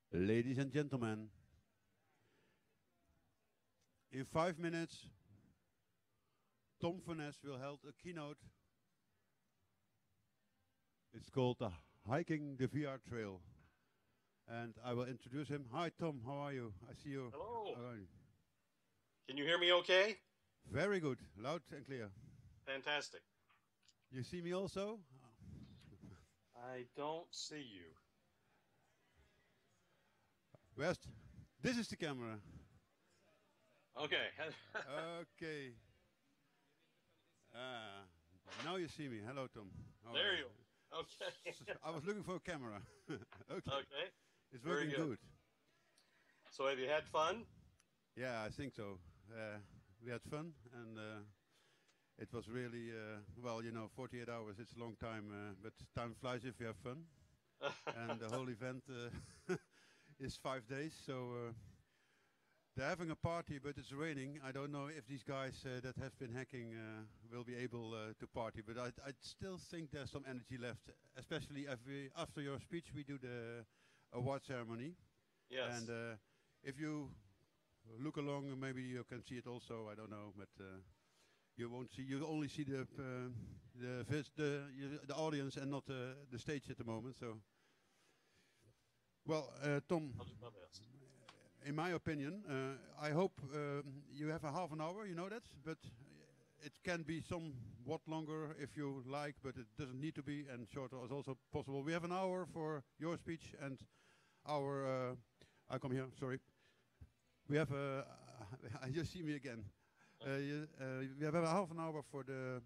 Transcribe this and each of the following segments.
Ladies and gentlemen, in 5 minutes, Tom Furness will hold a keynote. It's called the Hiking the VR Trail. And I will introduce him. Hi, Tom. How are you? I see you. Hello. Can you hear me okay? Very good. Loud and clear. Fantastic. You see me also? I don't see you. West. This is the camera. Okay. Okay. Now you see me. Hello, Tom. How There are you are. Okay. I was looking for a camera. Okay. Okay. It's Very working good. good. So have you had fun? Yeah, I think so. We had fun, and it was really, well, 48 hours, it's a long time, but time flies if you have fun. And the whole event is 5 days, so they're having a party, but it's raining. I don't know if these guys that have been hacking will be able to party, but I still think there's some energy left, especially after your speech we do the award ceremony. Yes. And if you look along, maybe you can see it also. I don't know, but you won't see. You only see the audience and not the stage at the moment. So, well, Tom, I'll do my best. in my opinion, I hope you have a half an hour. You know that, but it can be somewhat longer if you like, but it doesn't need to be, and shorter is also possible. We have an hour for your speech and our. I come here. Sorry. We have you see me again. We have a half an hour for the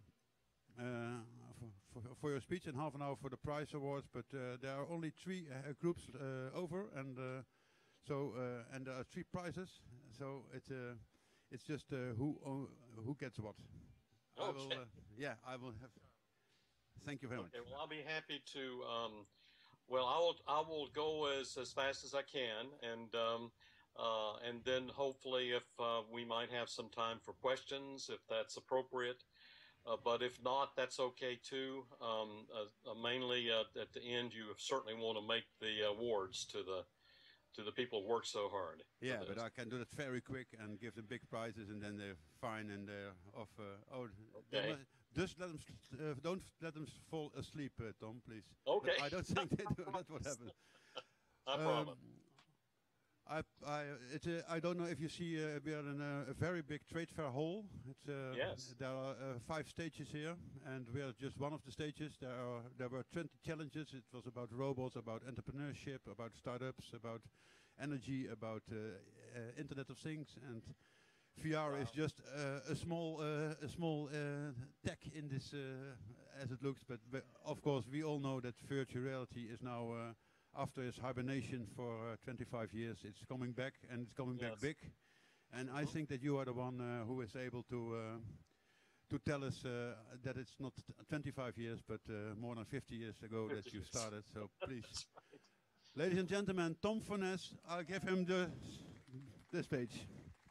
for your speech and half an hour for the prize awards. But there are only three groups over, and and there are three prizes. So it's just who gets what. Okay. I will have. Thank you very much. Okay. Well, I'll be happy to. Well, I will go as fast as I can, and then hopefully if we might have some time for questions, if that's appropriate. But if not, that's okay too. Mainly at the end, you certainly want to make the awards to the people who work so hard. Yeah, but I can do that very quick and give them big prizes, and then they're fine and they're off. Okay. Just don't let them fall asleep, Tom, please. Okay. But I don't think they do. That's what happens. I promise. I don't know if you see, we are in a very big trade fair hall. Yes. There are 5 stages here, and we are just one of the stages. There were 20 challenges. It was about robots, about entrepreneurship, about startups, about energy, about Internet of Things, and VR is just a small tech in this, as it looks. But of course, we all know that virtual reality is now. After its hibernation for 25 years, it's coming back, and it's coming back big. And I think that you are the one who is able to tell us that it's not 25 years, but more than 50 years ago 50 that you years. started. So please, That's right. ladies and gentlemen, Tom Furness, I'll give him the stage.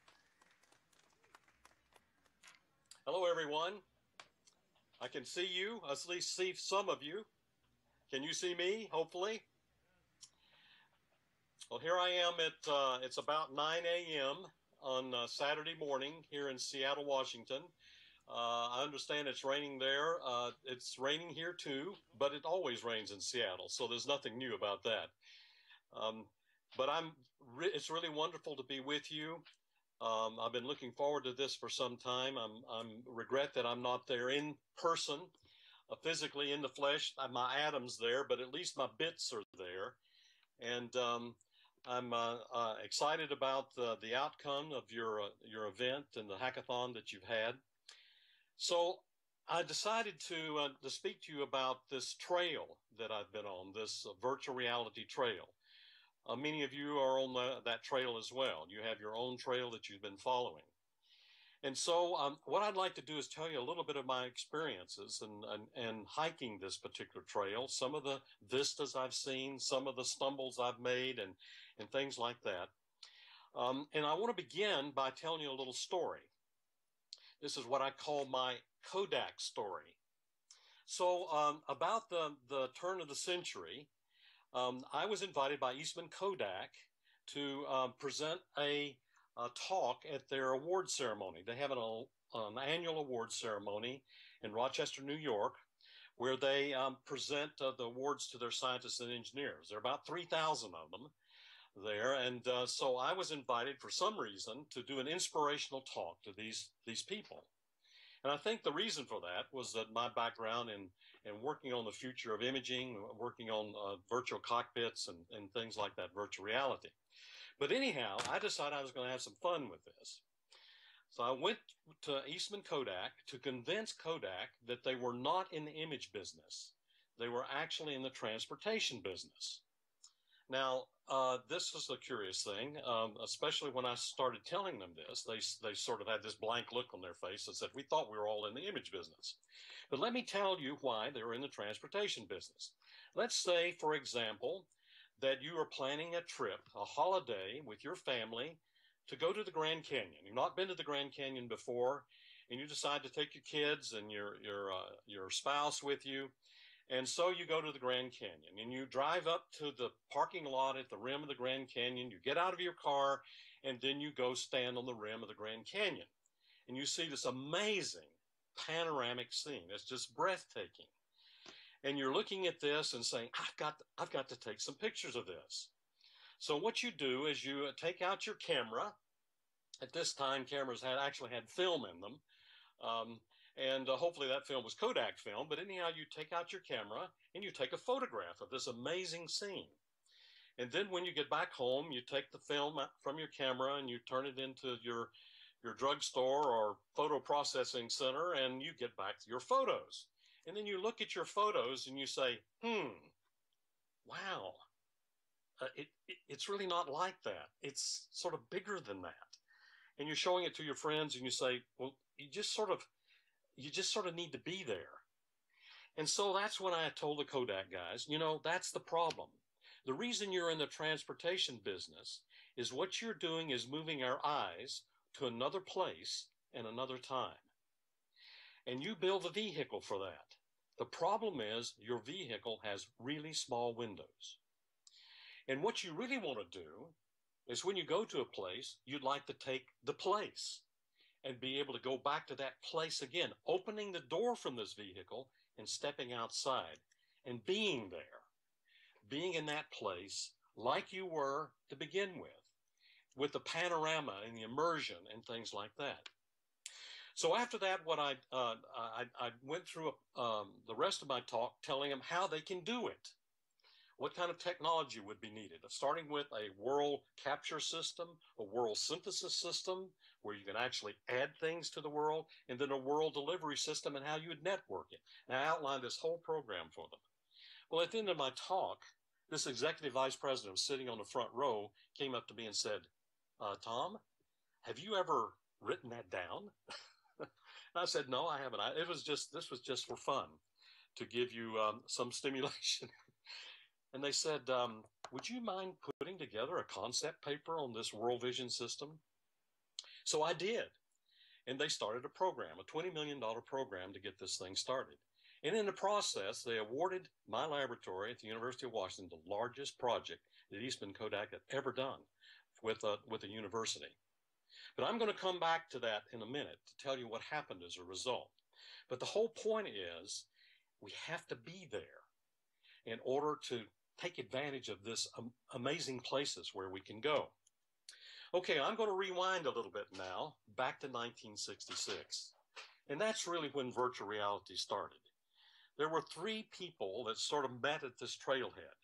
Hello, everyone. I can see you. At least see some of you. Can you see me? Hopefully. Well, here I am at, it's about 9 a.m. on Saturday morning here in Seattle, Washington. I understand it's raining there. It's raining here too, but it always rains in Seattle, so there's nothing new about that. But it's really wonderful to be with you. I've been looking forward to this for some time. I'm regret that I'm not there in person, physically in the flesh. My atom's there, but at least my bits are there. And I'm excited about the outcome of your event and the hackathon that you've had. So I decided to speak to you about this trail that I've been on, this virtual reality trail. Many of you are on that trail as well. You have your own trail that you've been following. And so what I'd like to do is tell you a little bit of my experiences and hiking this particular trail, some of the vistas I've seen, some of the stumbles I've made, and things like that. And I want to begin by telling you a little story. This is what I call my Kodak story. So about the turn of the century, I was invited by Eastman Kodak to present a talk at their award ceremony. They have an annual award ceremony in Rochester, New York, where they present the awards to their scientists and engineers. There are about 3,000 of them there, and so I was invited for some reason to do an inspirational talk to these people. And I think the reason for that was that my background in working on the future of imaging, working on virtual cockpits and things like that, virtual reality. But anyhow, I decided I was going to have some fun with this. So I went to Eastman Kodak to convince Kodak that they were not in the image business. They were actually in the transportation business. Now, this was a curious thing, especially when I started telling them this. They sort of had this blank look on their face and said, we thought we were all in the image business. But let me tell you why they were in the transportation business. Let's say, for example, that you are planning a trip, a holiday with your family to go to the Grand Canyon. You've not been to the Grand Canyon before, and you decide to take your kids and your spouse with you. And so you go to the Grand Canyon and you drive up to the parking lot at the rim of the Grand Canyon. You get out of your car and then you go stand on the rim of the Grand Canyon. And you see this amazing panoramic scene. It's just breathtaking. And you're looking at this and saying, I've got to take some pictures of this. So what you do is you take out your camera. At this time, cameras actually had film in them. And hopefully that film was Kodak film. But anyhow, you take out your camera and you take a photograph of this amazing scene. And then when you get back home, you take the film from your camera and you turn it into your drugstore or photo processing center, and you get back to your photos. And then you look at your photos and you say, wow, it's really not like that. It's sort of bigger than that. And you're showing it to your friends and you say, well, you just sort of need to be there. And so that's when I told the Kodak guys, that's the problem. The reason you're in the transportation business is what you're doing is moving our eyes to another place and another time. And you build a vehicle for that. The problem is your vehicle has really small windows. And what you really want to do is when you go to a place, you'd like to take the place and be able to go back to that place again, opening the door from this vehicle and stepping outside and being there, being in that place like you were to begin with the panorama and the immersion and things like that. So after that, what I went through the rest of my talk telling them how they can do it. What kind of technology would be needed? Starting with a world capture system, a world synthesis system, where you can actually add things to the world, and then a world delivery system and how you would network it. And I outlined this whole program for them. Well, at the end of my talk, this executive vice president sitting on the front row came up to me and said, Tom, have you ever written that down? And I said, no, I haven't. This was just for fun, to give you some stimulation. And they said, would you mind putting together a concept paper on this World Vision system? So I did. And they started a program, a $20 million program to get this thing started. And in the process, they awarded my laboratory at the University of Washington the largest project that Eastman Kodak had ever done with a university. But I'm going to come back to that in a minute to tell you what happened as a result. But the whole point is we have to be there in order to take advantage of this amazing places where we can go. Okay, I'm going to rewind a little bit now, back to 1966. And that's really when virtual reality started. There were three people that sort of met at this trailhead.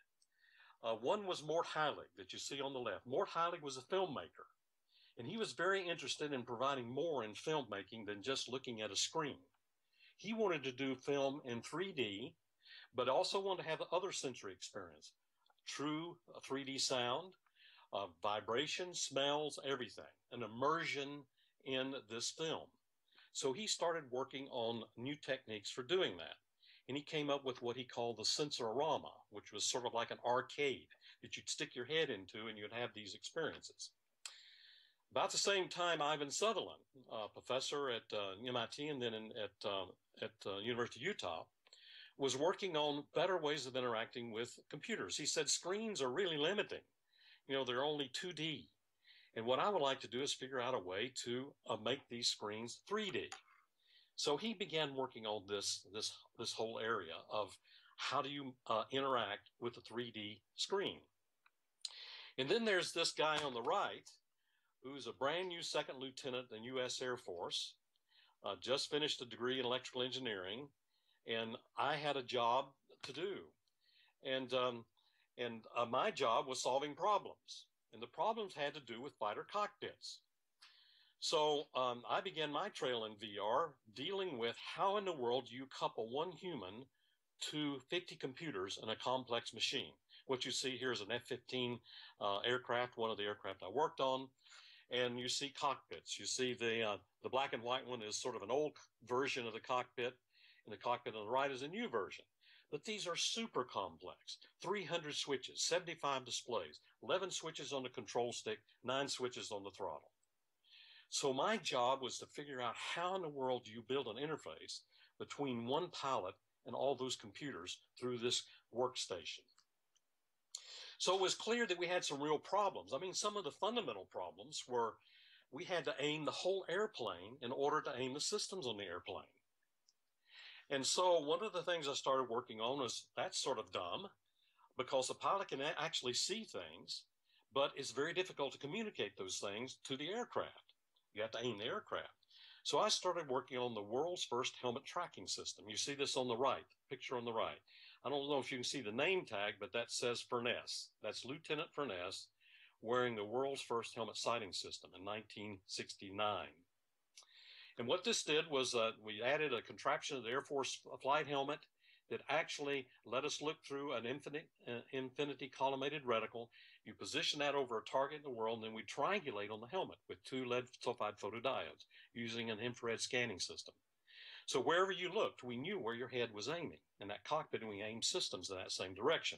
One was Mort Heilig that you see on the left. Mort Heilig was a filmmaker, and he was very interested in providing more in filmmaking than just looking at a screen. He wanted to do film in 3D, but also wanted to have the other sensory experience, true 3D sound, vibration, smells, everything, an immersion in this film. So he started working on new techniques for doing that. And he came up with what he called the Sensorama, which was sort of like an arcade that you'd stick your head into and you'd have these experiences. About the same time, Ivan Sutherland, professor at MIT and then at University of Utah, was working on better ways of interacting with computers. He said screens are really limiting. You know, they're only 2D. And what I would like to do is figure out a way to make these screens 3D. So he began working on this whole area of how do you interact with a 3D screen. And then there's this guy on the right who's a brand new second lieutenant in the U.S. Air Force, just finished a degree in electrical engineering, and I had a job to do. And my job was solving problems. And the problems had to do with fighter cockpits. So I began my trail in VR dealing with how in the world do you couple one human to 50 computers in a complex machine. What you see here is an F-15 aircraft, one of the aircraft I worked on. And you see cockpits. You see the black and white one is sort of an old version of the cockpit, and the cockpit on the right is a new version. But these are super complex. 300 switches, 75 displays, 11 switches on the control stick, 9 switches on the throttle. So my job was to figure out how in the world do you build an interface between one pilot and all those computers through this workstation. So it was clear that we had some real problems. I mean, some of the fundamental problems were we had to aim the whole airplane in order to aim the systems on the airplane. And so one of the things I started working on was that's sort of dumb because the pilot can actually see things, but it's very difficult to communicate those things to the aircraft. You have to aim the aircraft. So I started working on the world's first helmet tracking system. You see this on the right, picture on the right. I don't know if you can see the name tag, but that says Furness. That's Lieutenant Furness wearing the world's first helmet sighting system in 1969. And what this did was we added a contraption of the Air Force flight helmet that actually let us look through an infinity collimated reticle. You position that over a target in the world, and then we triangulate on the helmet with 2 lead sulfide photodiodes using an infrared scanning system. So wherever you looked, we knew where your head was aiming. In that cockpit, and we aimed systems in that same direction.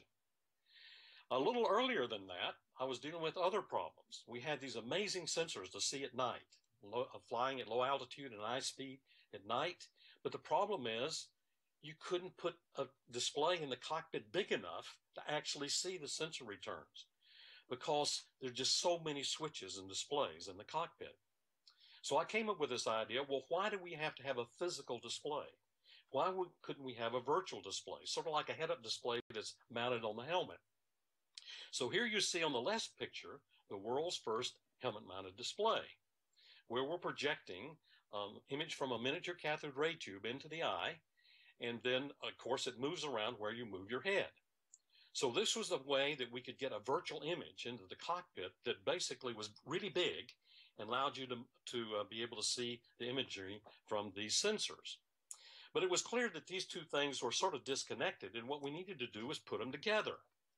A little earlier than that, I was dealing with other problems. We had these amazing sensors to see at night, flying at low altitude and high speed at night. But the problem is you couldn't put a display in the cockpit big enough to actually see the sensor returns because there are just so many switches and displays in the cockpit. So I came up with this idea, well, why do we have to have a physical display? Why couldn't we have a virtual display, sort of like a head-up display that's mounted on the helmet? So here you see on the left picture, the world's first helmet-mounted display, where we're projecting image from a miniature cathode ray tube into the eye, and then, of course, it moves around where you move your head. So this was the way that we could get a virtual image into the cockpit that basically was really big and allowed you to be able to see the imagery from these sensors. But it was clear that these two things were sort of disconnected, and what we needed to do was put them together.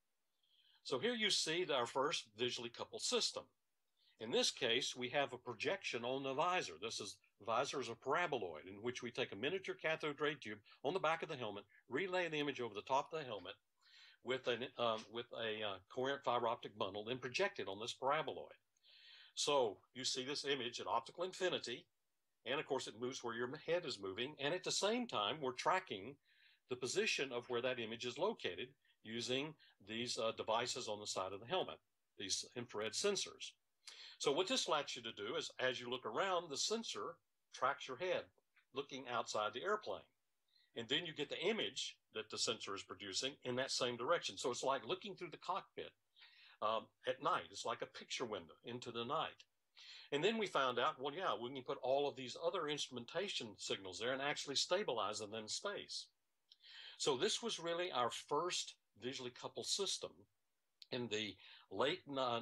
So here you see our first visually coupled system. In this case, we have a projection on the visor. The visor is a paraboloid in which we take a miniature cathode ray tube on the back of the helmet, relay the image over the top of the helmet with a coherent fiber optic bundle, then project it on this paraboloid. So you see this image at optical infinity, and of course it moves where your head is moving, and at the same time we're tracking the position of where that image is located using these devices on the side of the helmet, these infrared sensors. So what this allows you to do is as you look around, the sensor tracks your head looking outside the airplane. And then you get the image that the sensor is producing in that same direction. So it's like looking through the cockpit at night. It's like a picture window into the night. And then we found out, well, yeah, we can put all of these other instrumentation signals there and actually stabilize them in space. So this was really our first visually coupled system in the late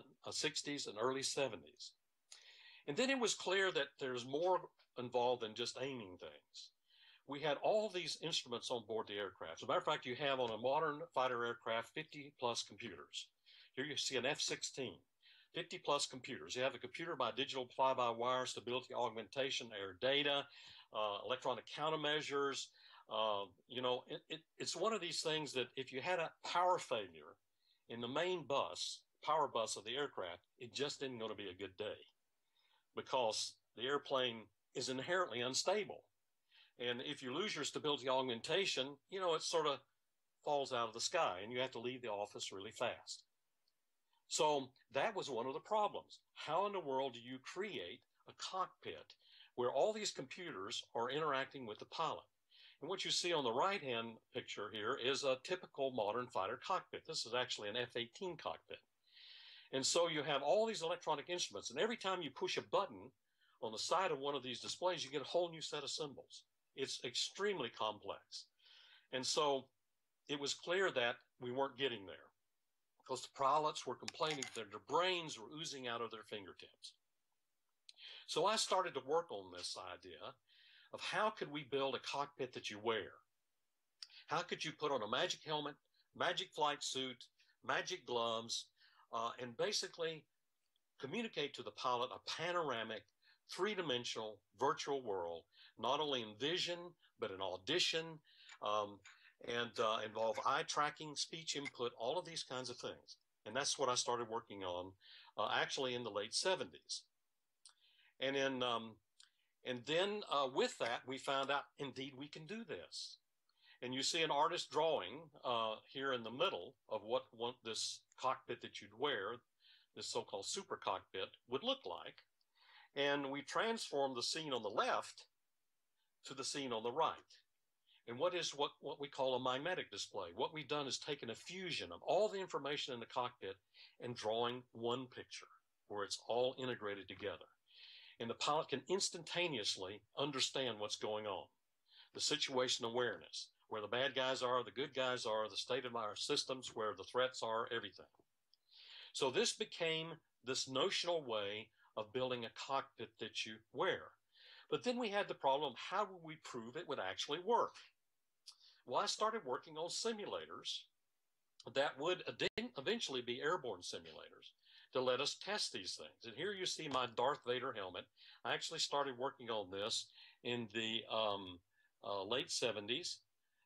60s and early 70s. And then it was clear that there's more involved than just aiming things. We had all these instruments on board the aircraft. As a matter of fact, you have on a modern fighter aircraft 50 plus computers. Here you see an F-16, 50 plus computers. You have a computer by digital fly-by-wire, stability augmentation, air data, electronic countermeasures. It's one of these things that if you had a power failure in the main power bus of the aircraft, it just isn't going to be a good day because the airplane is inherently unstable. And if you lose your stability augmentation, you know, it sort of falls out of the sky and you have to leave the office really fast. So that was one of the problems. How in the world do you create a cockpit where all these computers are interacting with the pilot? And what you see on the right-hand picture here is a typical modern fighter cockpit. This is actually an F-18 cockpit. And so you have all these electronic instruments, and every time you push a button on the side of one of these displays, you get a whole new set of symbols. It's extremely complex. And so it was clear that we weren't getting there because the pilots were complaining that their brains were oozing out of their fingertips. So I started to work on this idea of how could we build a cockpit that you wear? How could you put on a magic helmet, magic flight suit, magic gloves, and basically communicate to the pilot a panoramic, three-dimensional virtual world, not only in vision, but in audition, and involve eye tracking, speech input, all of these kinds of things. And that's what I started working on actually in the late 70s. And then with that, we found out, indeed, we can do this. And you see an artist drawing here in the middle of what this cockpit that you'd wear, this so-called super cockpit, would look like. And we transformed the scene on the left to the scene on the right. And what we call a mimetic display. What we've done is taken a fusion of all the information in the cockpit and drawing one picture where it's all integrated together. And the pilot can instantaneously understand what's going on. The situation awareness, where the bad guys are, the good guys are, the state of our systems, where the threats are, everything. So this became this notional way of building a cockpit that you wear. But then we had the problem, how would we prove it would actually work? Well, I started working on simulators that would eventually be airborne simulators to let us test these things. And here you see my Darth Vader helmet. I actually started working on this in the late 70s.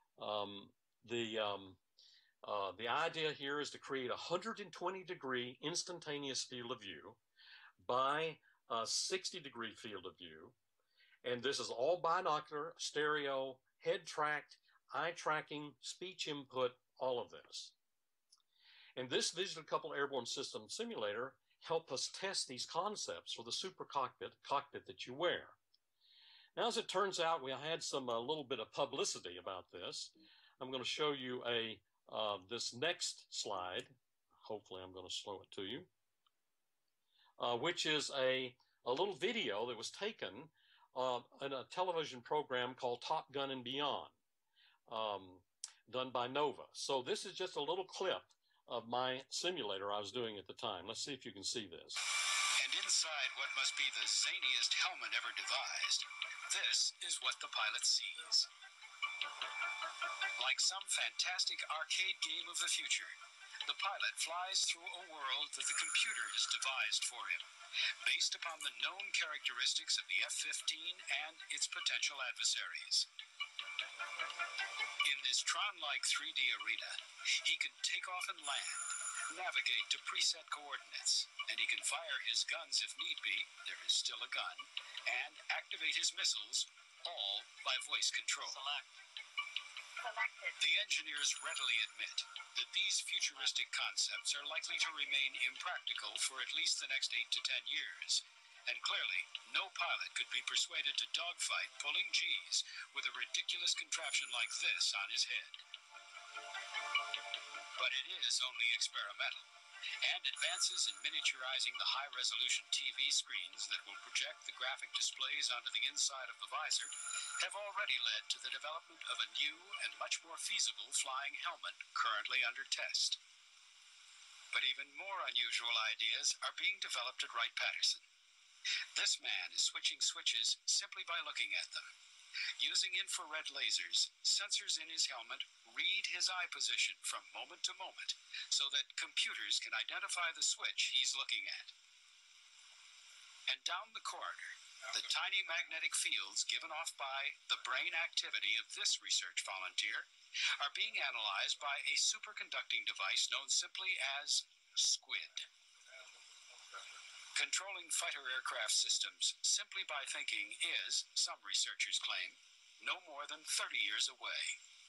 The idea here is to create a 120-degree instantaneous field of view by a 60-degree field of view. And this is all binocular, stereo, head tracked, eye tracking, speech input, all of this. And this Digital Coupled Airborne System Simulator helped us test these concepts for the super cockpit that you wear. Now, as it turns out, we had a little bit of publicity about this. I'm going to show you this next slide. Hopefully, I'm going to slow it to you, which is a little video that was taken in a television program called Top Gun and Beyond, done by Nova. So this is just a little clip of my simulator I was doing at the time. Let's see if you can see this. And inside what must be the zaniest helmet ever devised, this is what the pilot sees. Like some fantastic arcade game of the future, the pilot flies through a world that the computer has devised for him, based upon the known characteristics of the F-15 and its potential adversaries. In this Tron-like 3D arena, he can take off and land, navigate to preset coordinates, and he can fire his guns if need be, there is still a gun, and activate his missiles, all by voice control. The engineers readily admit that these futuristic concepts are likely to remain impractical for at least the next 8 to 10 years. And clearly, no pilot could be persuaded to dogfight pulling G's with a ridiculous contraption like this on his head. But it is only experimental, and advances in miniaturizing the high-resolution TV screens that will project the graphic displays onto the inside of the visor have already led to the development of a new and much more feasible flying helmet currently under test. But even more unusual ideas are being developed at Wright-Patterson. This man is switching switches simply by looking at them. Using infrared lasers, sensors in his helmet read his eye position from moment to moment so that computers can identify the switch he's looking at. And down the corridor, the tiny magnetic fields given off by the brain activity of this research volunteer are being analyzed by a superconducting device known simply as SQUID. Controlling fighter aircraft systems simply by thinking is, some researchers claim, no more than 30 years away.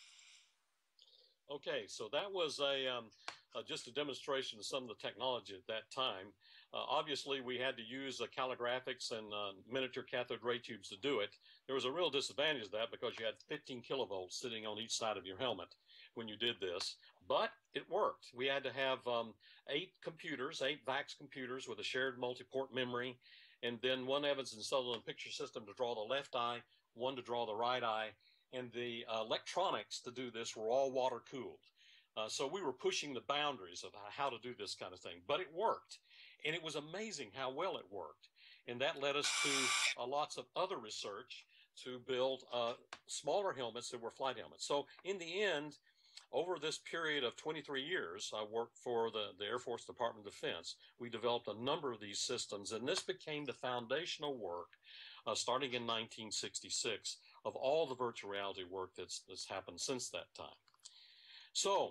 Okay, so that was just a demonstration of some of the technology at that time. Obviously, we had to use calligraphics and miniature cathode ray tubes to do it. There was a real disadvantage of that because you had 15 kilovolts sitting on each side of your helmet when you did this, but it worked. We had to have 8 VAX computers with a shared multi-port memory, and then one Evans and Sutherland picture system to draw the left eye, one to draw the right eye, and the electronics to do this were all water cooled. So we were pushing the boundaries of how to do this kind of thing, but it worked. And it was amazing how well it worked. And that led us to lots of other research to build smaller helmets that were flight helmets. So in the end, over this period of 23 years, I worked for the Air Force Department of Defense. We developed a number of these systems, and this became the foundational work starting in 1966 of all the virtual reality work that's happened since that time. So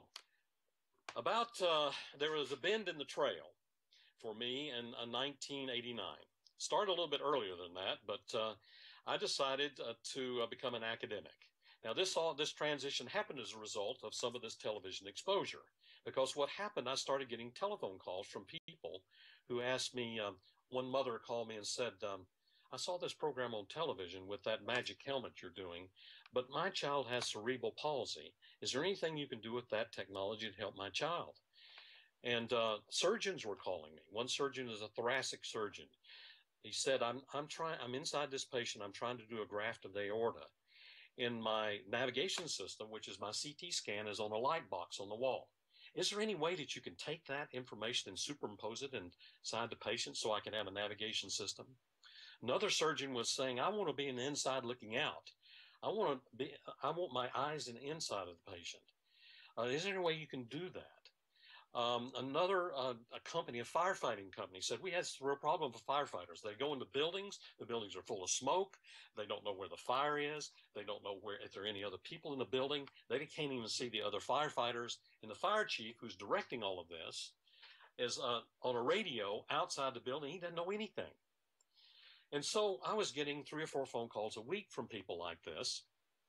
there was a bend in the trail for me in 1989. Started a little bit earlier than that, but I decided to become an academic. Now, this transition happened as a result of some of this television exposure, because what happened, I started getting telephone calls from people who asked me, one mother called me and said, I saw this program on television with that magic helmet you're doing, but my child has cerebral palsy. Is there anything you can do with that technology to help my child? And surgeons were calling me. One surgeon is a thoracic surgeon. He said, I'm inside this patient. I'm trying to do a graft of the aorta. In my navigation system, which is my CT scan, is on a light box on the wall. Is there any way that you can take that information and superimpose it inside the patient so I can have a navigation system? Another surgeon was saying, I want to be in the inside looking out. I want my eyes in the inside of the patient. Is there any way you can do that? Another company, a firefighting company, said we had a real problem with firefighters. They go into buildings, the buildings are full of smoke, they don't know where the fire is, they don't know if there are any other people in the building, they can't even see the other firefighters, and the fire chief who's directing all of this is on a radio outside the building. He doesn't know anything. And so I was getting 3 or 4 phone calls a week from people like this.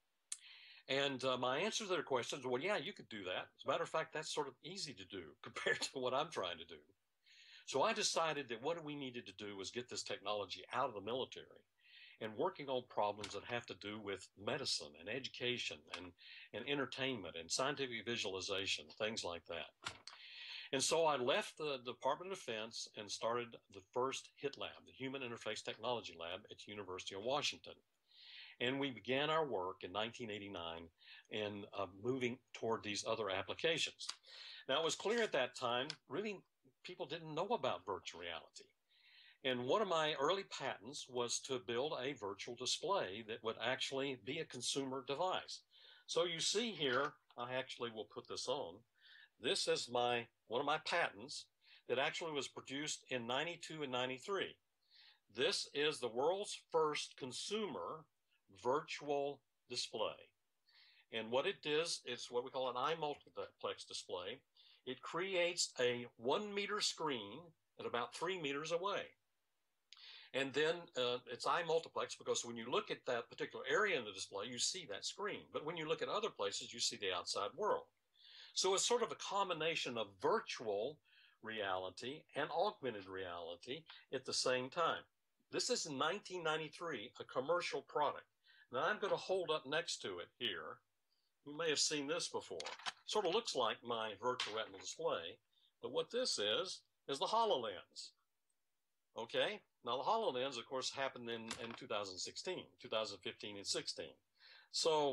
And my answer to their questions, well, yeah, you could do that. As a matter of fact, that's sort of easy to do compared to what I'm trying to do. So I decided that what we needed to do was get this technology out of the military and working on problems that have to do with medicine and education and entertainment and scientific visualization, things like that. And so I left the Department of Defense and started the first HIT lab, the Human Interface Technology Lab at the University of Washington. And we began our work in 1989 in moving toward these other applications. Now, it was clear at that time, really, people didn't know about virtual reality. And one of my early patents was to build a virtual display that would actually be a consumer device. So you see here, I actually will put this on. This is one of my patents that actually was produced in 92 and 93. This is the world's first consumer virtual display. And what it is what we call an iMultiplex display. It creates a 1 meter screen at about 3 meters away. And then it's iMultiplex because when you look at that particular area in the display, you see that screen. But when you look at other places, you see the outside world. So it's sort of a combination of virtual reality and augmented reality at the same time. This is in 1993, a commercial product. Now I'm going to hold up next to it here. You may have seen this before. Sort of looks like my virtual retinal display, but what this is the HoloLens. Okay? Now the HoloLens, of course, happened in 2016, 2015 and 16. So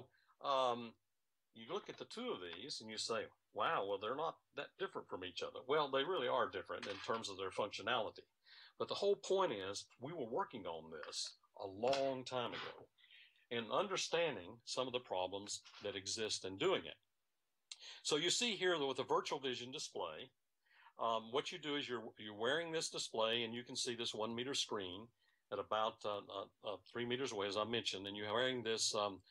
you look at the two of these and you say, wow, well, they're not that different from each other. Well, they really are different in terms of their functionality. But the whole point is we were working on this a long time ago and understanding some of the problems that exist in doing it. So you see here with a virtual vision display, what you do is you're wearing this display and you can see this 1 meter screen at about 3 meters away, as I mentioned, and you're wearing this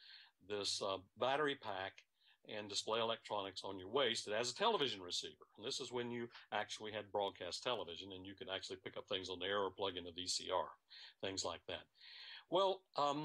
battery pack and display electronics on your waist. It has a television receiver. And this is when you actually had broadcast television and you could actually pick up things on the air or plug in a VCR, things like that. Well,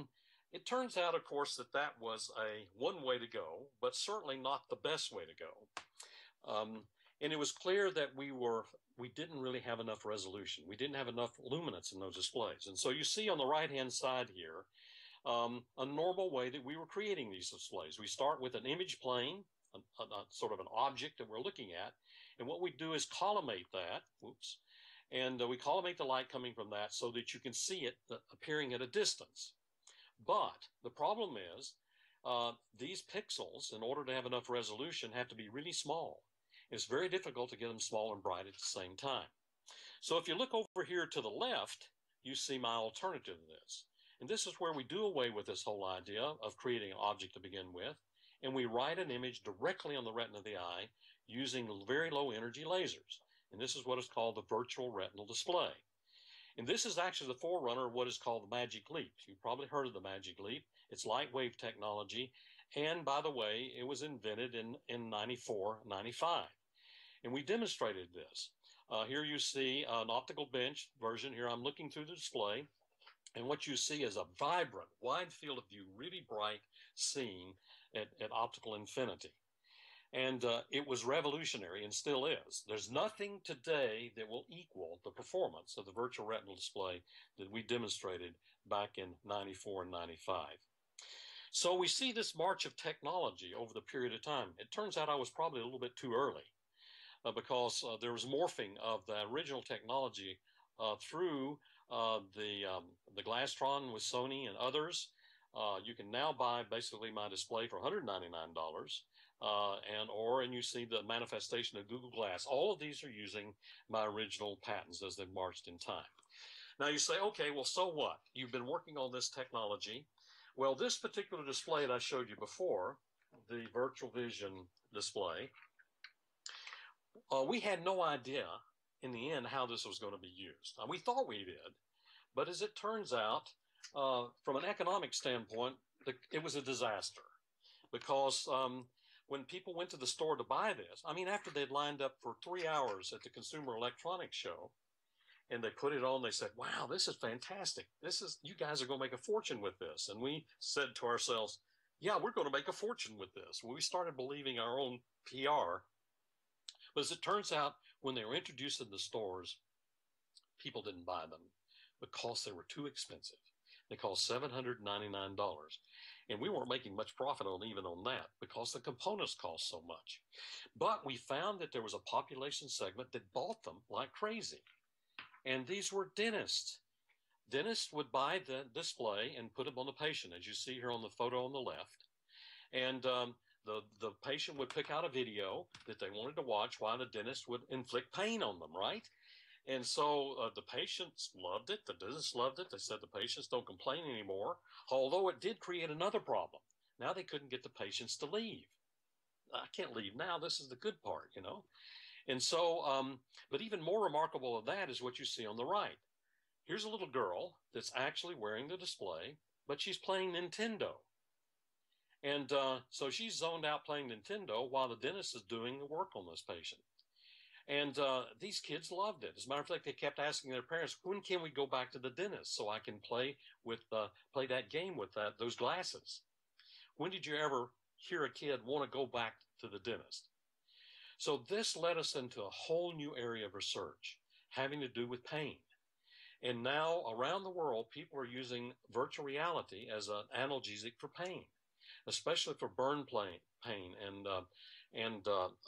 It turns out, of course, that that was a one way to go, but certainly not the best way to go. And it was clear that we didn't really have enough resolution. We didn't have enough luminance in those displays. And so you see on the right-hand side here, a normal way that we were creating these displays. We start with an image plane, a sort of an object that we're looking at. And what we do is collimate that, and we collimate the light coming from that so that you can see it appearing at a distance. But the problem is these pixels, in order to have enough resolution, have to be really small. It's very difficult to get them small and bright at the same time. So if you look over here to the left, you see my alternative to this. And this is where we do away with this whole idea of creating an object to begin with, and we write an image directly on the retina of the eye using very low energy lasers. And this is what is called the virtual retinal display. And this is actually the forerunner of what is called the Magic Leap. You've probably heard of the Magic Leap. It's light wave technology. And by the way, it was invented in 94, 95. And we demonstrated this. Here you see an optical bench version. Here I'm looking through the display. And what you see is a vibrant, wide field of view, really bright scene at optical infinity. And it was revolutionary and still is. There's nothing today that will equal the performance of the virtual retinal display that we demonstrated back in 94 and 95. So we see this march of technology over the period of time. It turns out I was probably a little bit too early because there was morphing of the original technology through the Glastron with Sony and others. You can now buy basically my display for $199. And you see the manifestation of Google Glass. All of these are using my original patents as they've marched in time. Now you say, okay, well, so what? You've been working on this technology. Well, this particular display that I showed you before, the Virtual Vision display, we had no idea in the end how this was going to be used. We thought we did, but as it turns out, from an economic standpoint, it was a disaster because when people went to the store to buy this, I mean, after they'd lined up for 3 hours at the Consumer Electronics Show, and they put it on, they said, wow, this is fantastic. You guys are going to make a fortune with this. And we said to ourselves, yeah, we're going to make a fortune with this. We started believing our own PR. But as it turns out, when they were introduced in the stores, people didn't buy them because they were too expensive. They cost $799. And we weren't making much profit even on that because the components cost so much. But we found that there was a population segment that bought them like crazy. And these were dentists. Dentists would buy the display and put them on the patient, as you see here on the photo on the left. And the patient would pick out a video that they wanted to watch while the dentist would inflict pain on them, right? And so the patients loved it. The dentists loved it. They said the patients don't complain anymore, although it did create another problem. Now they couldn't get the patients to leave. I can't leave now. This is the good part, you know. And so, but even more remarkable than that is what you see on the right. Here's a little girl that's actually wearing the display, but she's playing Nintendo. And so she's zoned out playing Nintendo while the dentist is doing the work on this patient. And these kids loved it. As a matter of fact, they kept asking their parents, when can we go back to the dentist so I can play that game with those glasses? When did you ever hear a kid want to go back to the dentist? So this led us into a whole new area of research having to do with pain. And now around the world, people are using virtual reality as an analgesic for pain, especially for burn pain and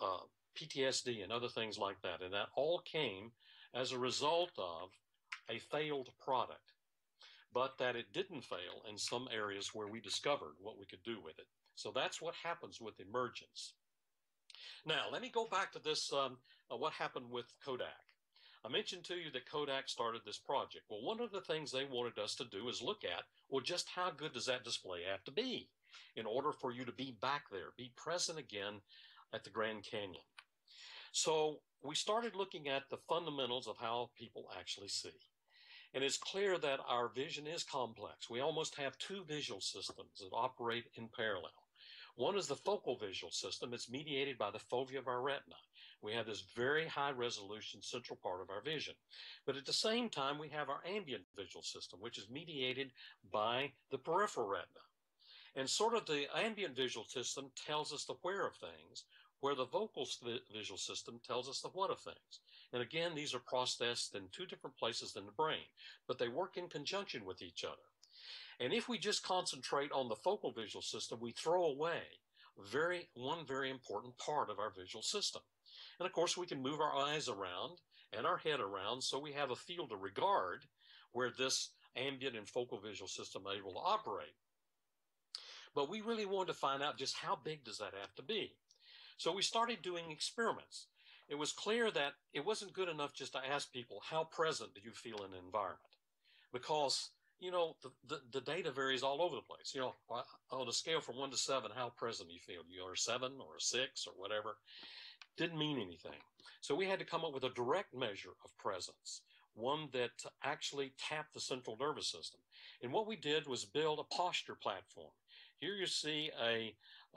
PTSD and other things like that. And that all came as a result of a failed product, but that it didn't fail in some areas where we discovered what we could do with it. So that's what happens with emergence. Now, let me go back to this, what happened with Kodak. I mentioned to you that Kodak started this project. Well, one of the things they wanted us to do is look at, well, just how good does that display have to be in order for you to be back there, be present again at the Grand Canyon. So we started looking at the fundamentals of how people actually see. And it's clear that our vision is complex. We almost have two visual systems that operate in parallel. One is the focal visual system. It's mediated by the fovea of our retina. We have this very high resolution central part of our vision. But at the same time, we have our ambient visual system, which is mediated by the peripheral retina. And sort of the ambient visual system tells us the where of things, where the vocal visual system tells us the what of things. And again, these are processed in two different places in the brain, but they work in conjunction with each other. And if we just concentrate on the focal visual system, we throw away one very important part of our visual system. And of course, we can move our eyes around and our head around so we have a field of regard where this ambient and focal visual system are able to operate. But we really wanted to find out just how big does that have to be. So we started doing experiments. It was clear that it wasn't good enough just to ask people, how present do you feel in an environment? Because, you know, the data varies all over the place. You know, on a scale from 1 to 7, how present do you feel? You're a 7 or a 6 or whatever. Didn't mean anything. So we had to come up with a direct measure of presence, one that actually tapped the central nervous system. And what we did was build a posture platform. Here you see a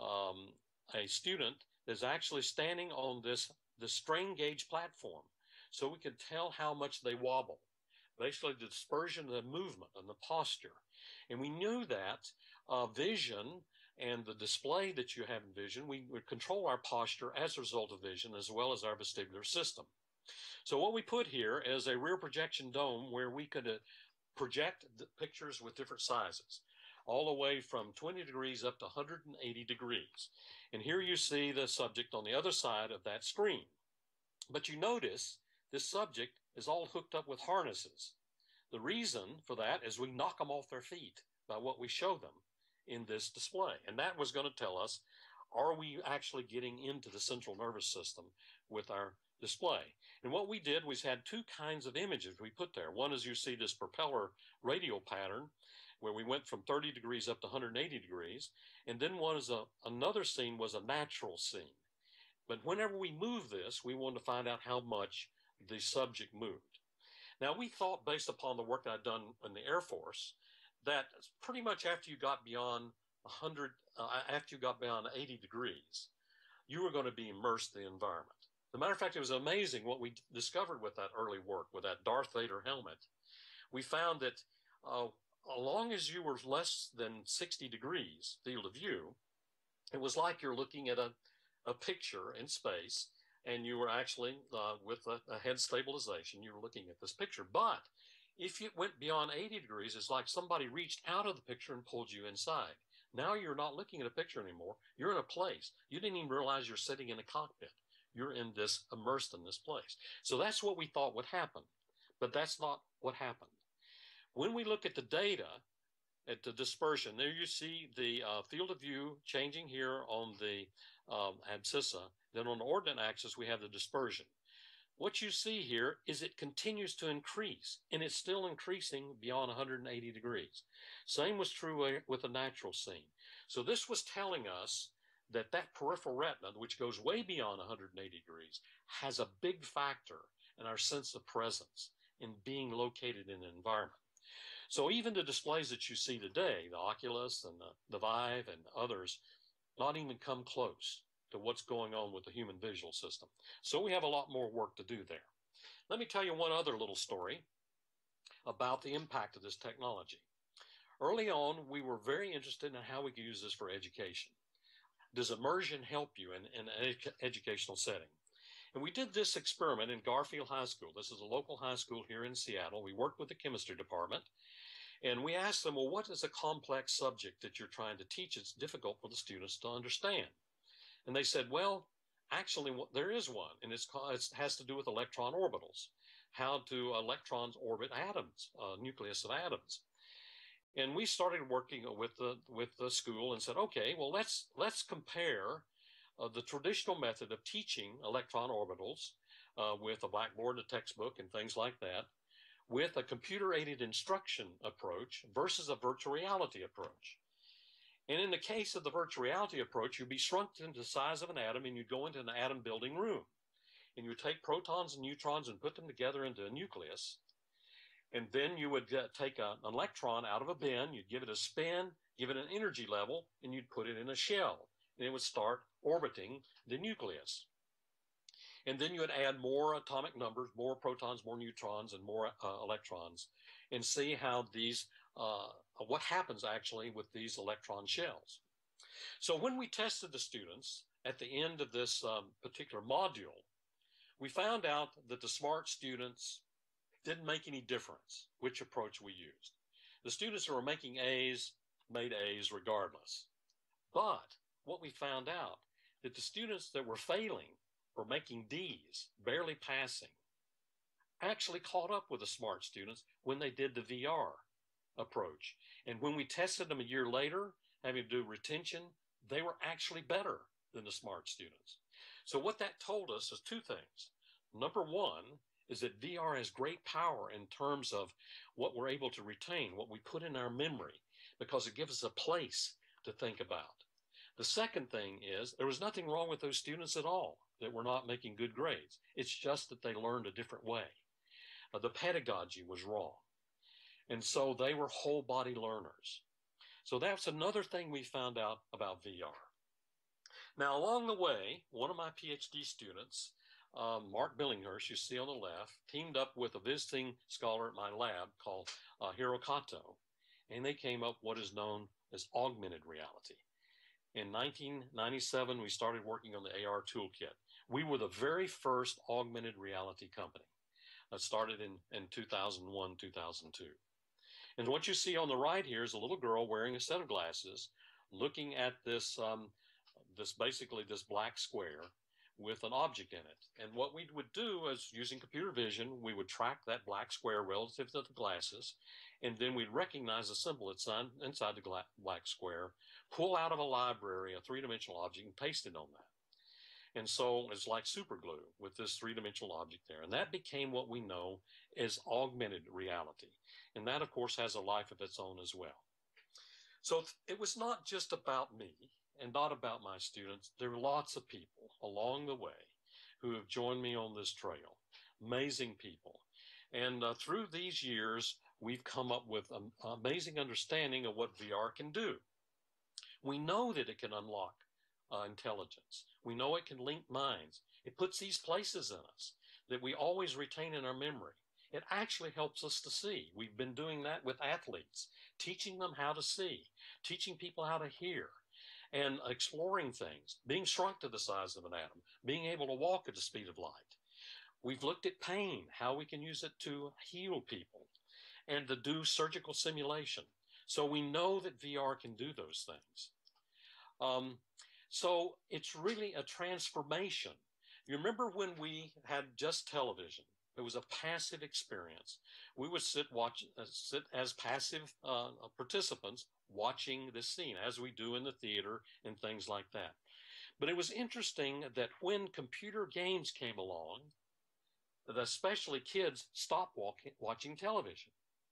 student that's actually standing on the strain gauge platform, so we could tell how much they wobble, basically the dispersion of the movement and the posture. And we knew that vision and the display that you have in vision, we would control our posture as a result of vision, as well as our vestibular system. So what we put here is a rear projection dome where we could project the pictures with different sizes, all the way from 20 degrees up to 180 degrees. And here you see the subject on the other side of that screen. But you notice this subject is all hooked up with harnesses. The reason for that is we knock them off their feet by what we show them in this display. And that was going to tell us, are we actually getting into the central nervous system with our display? And what we did was had two kinds of images we put there. One is you see this propeller radial pattern, where we went from 30 degrees up to 180 degrees. And then another scene was a natural scene. But whenever we move this, we wanted to find out how much the subject moved. Now, we thought, based upon the work that I'd done in the Air Force, that pretty much after you got beyond 80 degrees, you were going to be immersed in the environment. As a matter of fact, it was amazing what we discovered with that early work, with that Darth Vader helmet. We found that as long as you were less than 60 degrees field of view, it was like you're looking at a picture in space, and you were actually, with a head stabilization, you were looking at this picture. But if it went beyond 80 degrees, it's like somebody reached out of the picture and pulled you inside. Now you're not looking at a picture anymore. You're in a place. You didn't even realize you're sitting in a cockpit. You're immersed in this place. So that's what we thought would happen. But that's not what happened. When we look at the data, at the dispersion, there you see the field of view changing here on the abscissa. Then on the ordinate axis, we have the dispersion. What you see here is it continues to increase, and it's still increasing beyond 180 degrees. Same was true with the natural scene. So this was telling us that peripheral retina, which goes way beyond 180 degrees, has a big factor in our sense of presence in being located in an environment. So even the displays that you see today, the Oculus and the Vive and others, not even come close to what's going on with the human visual system. So we have a lot more work to do there. Let me tell you one other little story about the impact of this technology. Early on, we were very interested in how we could use this for education. Does immersion help you in an educational setting? And we did this experiment in Garfield High School. This is a local high school here in Seattle. We worked with the chemistry department, and we asked them, well, what is a complex subject that you're trying to teach? It's difficult for the students to understand. And they said, well, actually, there is one, and it has to do with electron orbitals, how do electrons orbit atoms, nucleus of atoms. And we started working with the school and said, okay, well, let's compare the traditional method of teaching electron orbitals with a blackboard, a textbook, and things like that, with a computer-aided instruction approach versus a virtual reality approach. And in the case of the virtual reality approach, you'd be shrunk into the size of an atom, and you'd go into an atom building room. And you would take protons and neutrons and put them together into a nucleus. And then you would take an electron out of a bin, you'd give it a spin, give it an energy level, and you'd put it in a shell. And it would start orbiting the nucleus. And then you would add more atomic numbers, more protons, more neutrons, and more electrons, and see how these, what happens actually with these electron shells. So when we tested the students at the end of this particular module, we found out that the smart students didn't make any difference which approach we used. The students who were making A's made A's regardless. But what we found out, that the students that were failing or making D's, barely passing, actually caught up with the smart students when they did the VR approach. And when we tested them a year later, having to do retention, they were actually better than the smart students. So what that told us is two things. Number one is that VR has great power in terms of what we're able to retain, what we put in our memory, because it gives us a place to think about. The second thing is there was nothing wrong with those students at all that were not making good grades. It's just that they learned a different way. The pedagogy was wrong. And so they were whole body learners. So that's another thing we found out about VR. Now, along the way, one of my PhD students, Mark Billinghurst, you see on the left, teamed up with a visiting scholar at my lab called Hiro Kato, and they came up what is known as augmented reality. In 1997, we started working on the AR toolkit. We were the very first augmented reality company. That started in 2001, 2002. And what you see on the right here is a little girl wearing a set of glasses, looking at this, basically this black square with an object in it. And what we would do is, using computer vision, we would track that black square relative to the glasses, and then we'd recognize the symbol inside the black square, pull out of a library a three-dimensional object and paste it on that. And so it's like super glue with this three-dimensional object there. And that became what we know as augmented reality. And that, of course, has a life of its own as well. So it was not just about me and not about my students. There are lots of people along the way who have joined me on this trail, amazing people. And through these years, we've come up with an amazing understanding of what VR can do. We know that it can unlock intelligence. We know it can link minds. It puts these places in us that we always retain in our memory. It actually helps us to see. We've been doing that with athletes, teaching them how to see, teaching people how to hear, and exploring things, being shrunk to the size of an atom, being able to walk at the speed of light. We've looked at pain, how we can use it to heal people, and to do surgical simulation. So we know that VR can do those things. So it's really a transformation. You remember when we had just television? It was a passive experience. We would sit as passive participants watching this scene, as we do in the theater and things like that. But it was interesting that when computer games came along, that especially kids stopped watching television.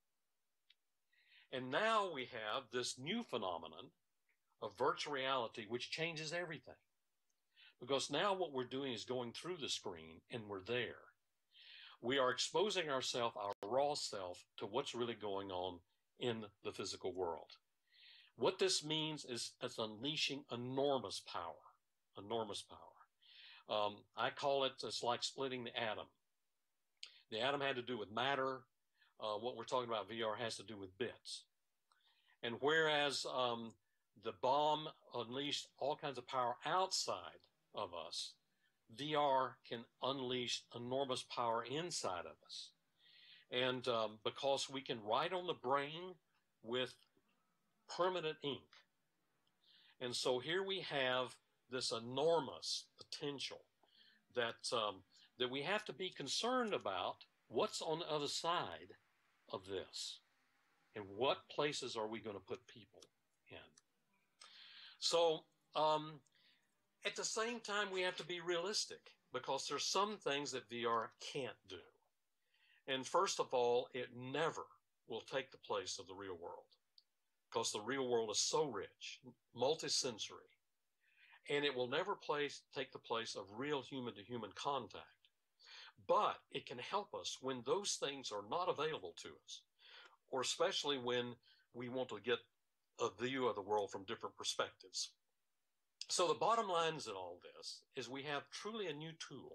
And now we have this new phenomenon of virtual reality, which changes everything. Because now what we're doing is going through the screen and we're there. We are exposing ourselves, our raw self, to what's really going on in the physical world. What this means is it's unleashing enormous power, enormous power. I call it, it's like splitting the atom. The atom had to do with matter. What we're talking about VR has to do with bits. And whereas the bomb unleashed all kinds of power outside of us, VR can unleash enormous power inside of us. And because we can write on the brain with permanent ink. And so here we have this enormous potential that, that we have to be concerned about what's on the other side of this and what places are we going to put people in. So at the same time, we have to be realistic because there's some things that VR can't do. And first of all, it never will take the place of the real world because the real world is so rich, multisensory, and it will never take the place of real human-to-human contact. But it can help us when those things are not available to us, or especially when we want to get a view of the world from different perspectives. So the bottom lines in all this is we have truly a new tool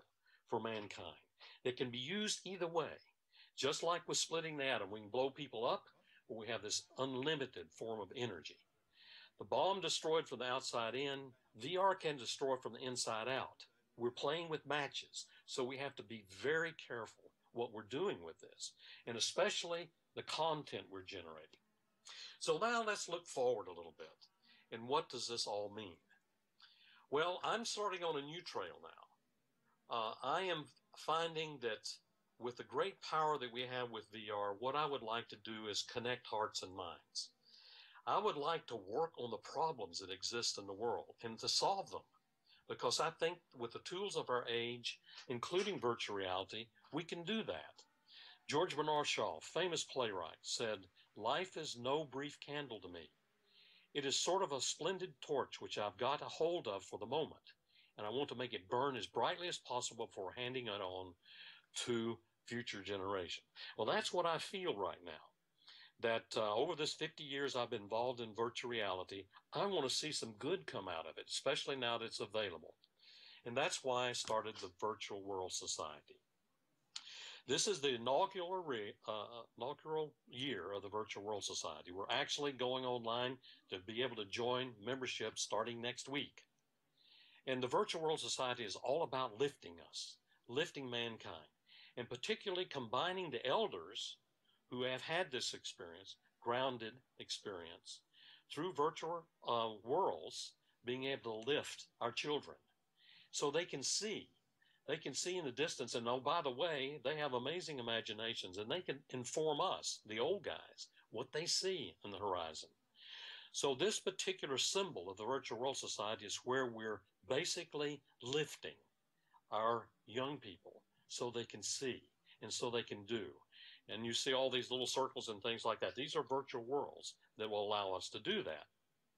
for mankind that can be used either way. Just like with splitting the atom, we can blow people up, or we have this unlimited form of energy. The bomb destroyed from the outside in, VR can destroy from the inside out. We're playing with matches, so we have to be very careful what we're doing with this, and especially the content we're generating. So now let's look forward a little bit. And what does this all mean? Well, I'm starting on a new trail now. I am finding that with the great power that we have with VR, what I would like to do is connect hearts and minds. I would like to work on the problems that exist in the world and to solve them, because I think with the tools of our age, including virtual reality, we can do that. George Bernard Shaw, famous playwright, said, "Life is no brief candle to me. It is sort of a splendid torch which I've got a hold of for the moment, and I want to make it burn as brightly as possible before handing it on to future generation." Well, that's what I feel right now. That over this 50 years I've been involved in virtual reality, I want to see some good come out of it, especially now that it's available. And that's why I started the Virtual World Society. This is the inaugural year of the Virtual World Society. We're actually going online to be able to join membership starting next week. And the Virtual World Society is all about lifting us, lifting mankind, and particularly combining the elders who have had this experience, grounded experience, through virtual worlds, being able to lift our children so they can see. They can see in the distance, and oh, by the way, they have amazing imaginations, and they can inform us, the old guys, what they see in the horizon. So this particular symbol of the Virtual World Society is where we're basically lifting our young people so they can see and so they can do. And you see all these little circles and things like that. These are virtual worlds that will allow us to do that.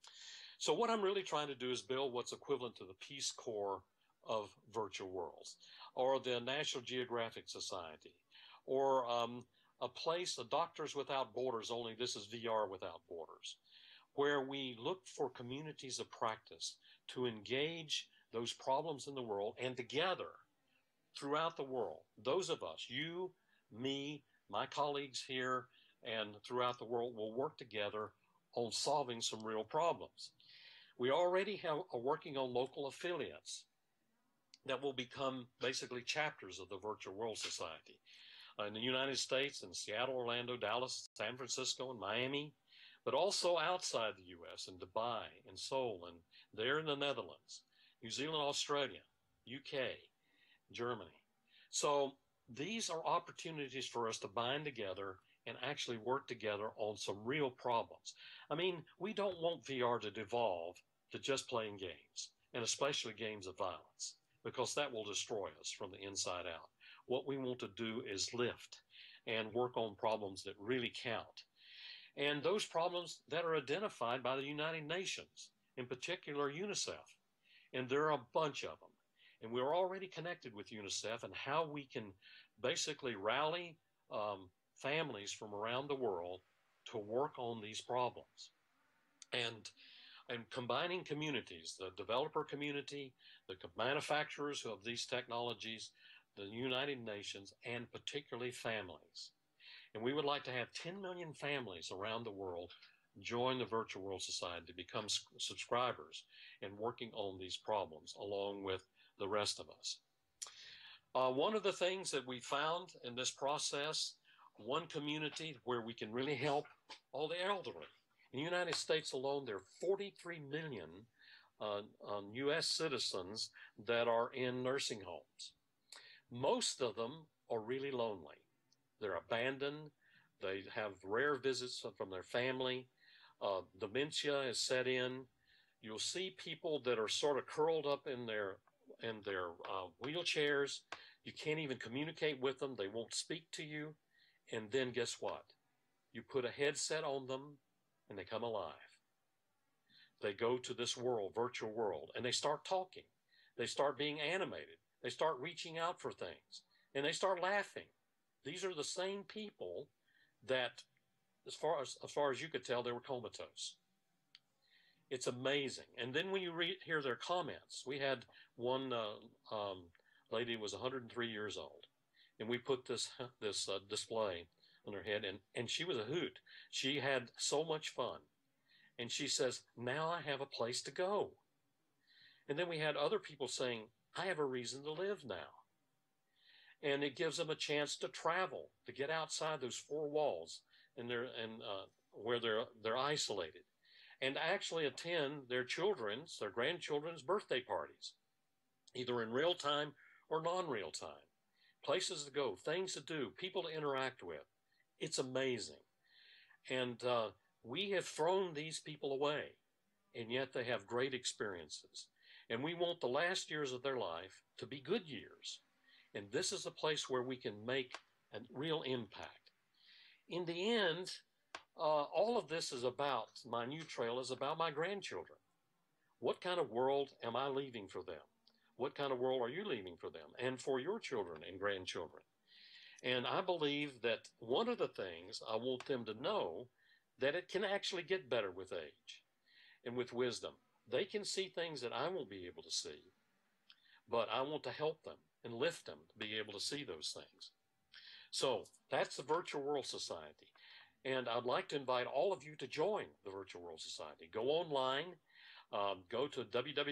So what I'm really trying to do is build what's equivalent to the Peace Corps of virtual worlds, or the National Geographic Society, or a place, a Doctors Without Borders, only this is VR without borders, where we look for communities of practice to engage those problems in the world, and together throughout the world, those of us, you, me, my colleagues here, and throughout the world will work together on solving some real problems. We already are working on local affiliates that will become basically chapters of the Virtual World Society. In the United States, in Seattle, Orlando, Dallas, San Francisco, and Miami, but also outside the U.S., in Dubai, in Seoul, and there in the Netherlands, New Zealand, Australia, UK, Germany. So these are opportunities for us to bind together and actually work together on some real problems. I mean, we don't want VR to devolve to just playing games, and especially games of violence, because that will destroy us from the inside out. What we want to do is lift and work on problems that really count. And those problems that are identified by the United Nations, in particular UNICEF. And there are a bunch of them. And we're already connected with UNICEF and how we can basically rally families from around the world to work on these problems. And combining communities, the developer community, the manufacturers of these technologies, the United Nations, and particularly families. And we would like to have 10 million families around the world join the Virtual World Society to become subscribers and working on these problems along with the rest of us. One of the things that we found in this process, one community where we can really help all the elderly. In the United States alone, there are 43 million U.S. citizens that are in nursing homes. Most of them are really lonely. They're abandoned. They have rare visits from their family. Dementia is set in. You'll see people that are sort of curled up in their wheelchairs. You can't even communicate with them. They won't speak to you. And then guess what? You put a headset on them and they come alive. They go to this world, virtual world, and they start talking. They start being animated. They start reaching out for things, and they start laughing. These are the same people that, as far as you could tell, they were comatose. It's amazing. And then when you hear their comments, we had one lady was 103 years old, and we put this display on her head, and she was a hoot. She had so much fun, and she says, "Now I have a place to go." And then we had other people saying, "I have a reason to live now." And it gives them a chance to travel, to get outside those four walls, and where they're isolated, and actually attend their grandchildren's birthday parties, either in real time or non-real time. Places to go, things to do, people to interact with. It's amazing. And we have thrown these people away, and yet they have great experiences. And we want the last years of their life to be good years. And this is a place where we can make a real impact. In the end, all of this is about, my new trail is about my grandchildren. What kind of world am I leaving for them? What kind of world are you leaving for them and for your children and grandchildren? And I believe that one of the things I want them to know, that it can actually get better with age and with wisdom. They can see things that I won't be able to see, but I want to help them and lift them to be able to see those things. So that's the Virtual World Society. And I'd like to invite all of you to join the Virtual World Society. Go online, go to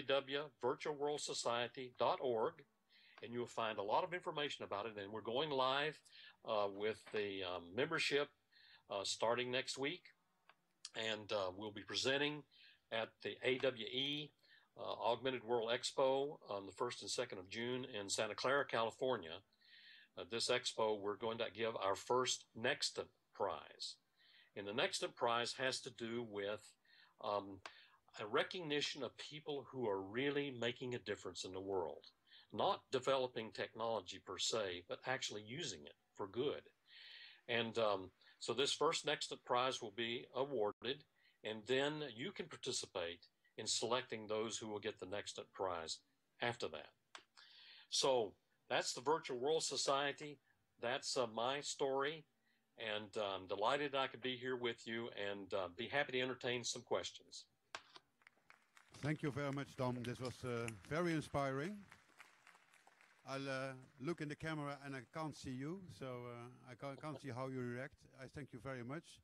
www.virtualworldsociety.org, and you'll find a lot of information about it. And we're going live with the membership starting next week. And we'll be presenting at the AWE Augmented World Expo on the 1st and 2nd of June in Santa Clara, California. This expo, we're going to give our first Nextant Prize. And the Nextant Prize has to do with a recognition of people who are really making a difference in the world. Not developing technology per se, but actually using it for good. And so this first Nextant Prize will be awarded, and then you can participate in selecting those who will get the Nextant Prize after that. So that's the Virtual World Society. That's my story, and I'm delighted I could be here with you, and be happy to entertain some questions. Thank you very much, Tom. This was very inspiring. I'll look in the camera and I can't see you, so I can't see how you react. I thank you very much.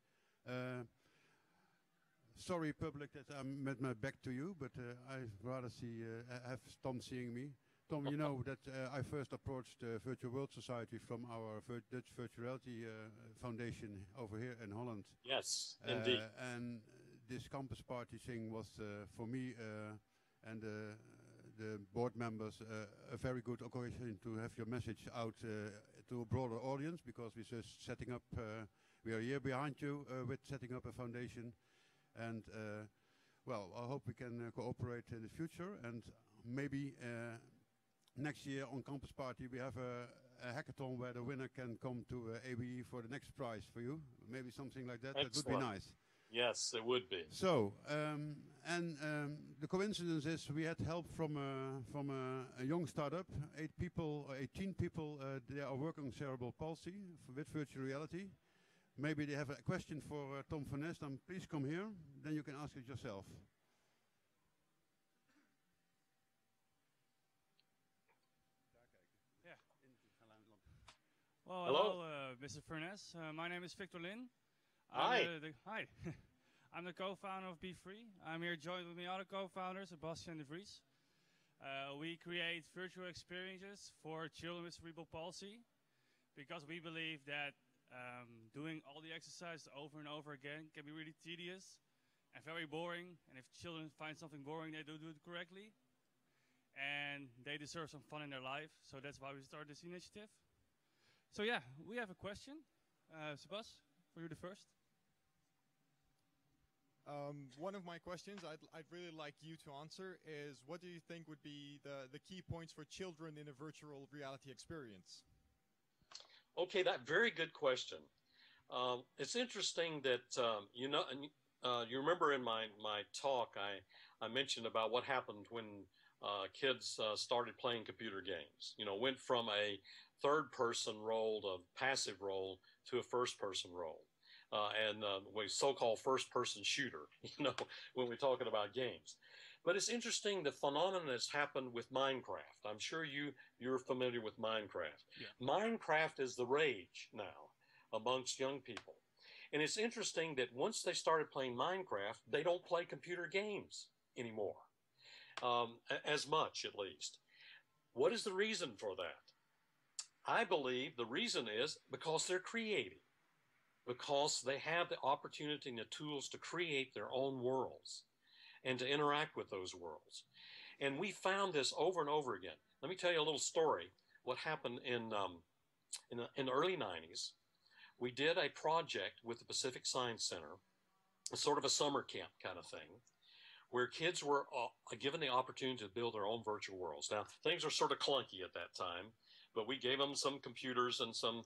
Sorry, public, that I'm with my back to you, but I'd rather have Tom seeing me. Tom, you know that I first approached the Virtual World Society from our Dutch Virtual Reality Foundation over here in Holland. Yes, indeed. And this campus party thing was, for me and the board members, a very good occasion to have your message out to a broader audience, because we're just setting up, we are a year behind you with setting up a foundation. And, well, I hope we can cooperate in the future, and maybe next year on Campus Party we have a hackathon where the winner can come to AWE for the next prize for you. Maybe something like that. Excellent. That would be nice. Yes, it would be. So, the coincidence is we had help from a young startup, 18 people. They are working on cerebral palsy with virtual reality. Maybe they have a question for Tom van Nest. Please come here. Then you can ask it yourself. Yeah. Well, hello, Mr. Furness. My name is Victor Lin. Hi. Hi. I'm the co-founder of Be Free. I'm here joined with my other co-founders, Sebastian de Vries. We create virtual experiences for children with cerebral palsy because we believe that doing all the exercises over and over again can be really tedious and very boring. And if children find something boring, they don't do it correctly. And they deserve some fun in their life. So that's why we started this initiative. So yeah, we have a question. Sebas, for you the first. One of my questions I'd really like you to answer is, what do you think would be the key points for children in a virtual reality experience? Okay, that very good question. It's interesting that you remember in my talk I mentioned about what happened when kids started playing computer games. You know, went from a third-person role, a passive role, to a first-person role. And we so-called first-person shooter, you know, when we're talking about games. But it's interesting the phenomenon that's happened with Minecraft. I'm sure you're familiar with Minecraft. Yeah. Minecraft is the rage now amongst young people. And it's interesting that once they started playing Minecraft, they don't play computer games anymore, as much at least. What is the reason for that? I believe the reason is because they're creative, because they have the opportunity and the tools to create their own worlds and to interact with those worlds. And we found this over and over again. Let me tell you a little story. What happened in the early 90s, we did a project with the Pacific Science Center, a sort of a summer camp kind of thing, where kids were given the opportunity to build their own virtual worlds. Now, things were sort of clunky at that time, but we gave them some computers and some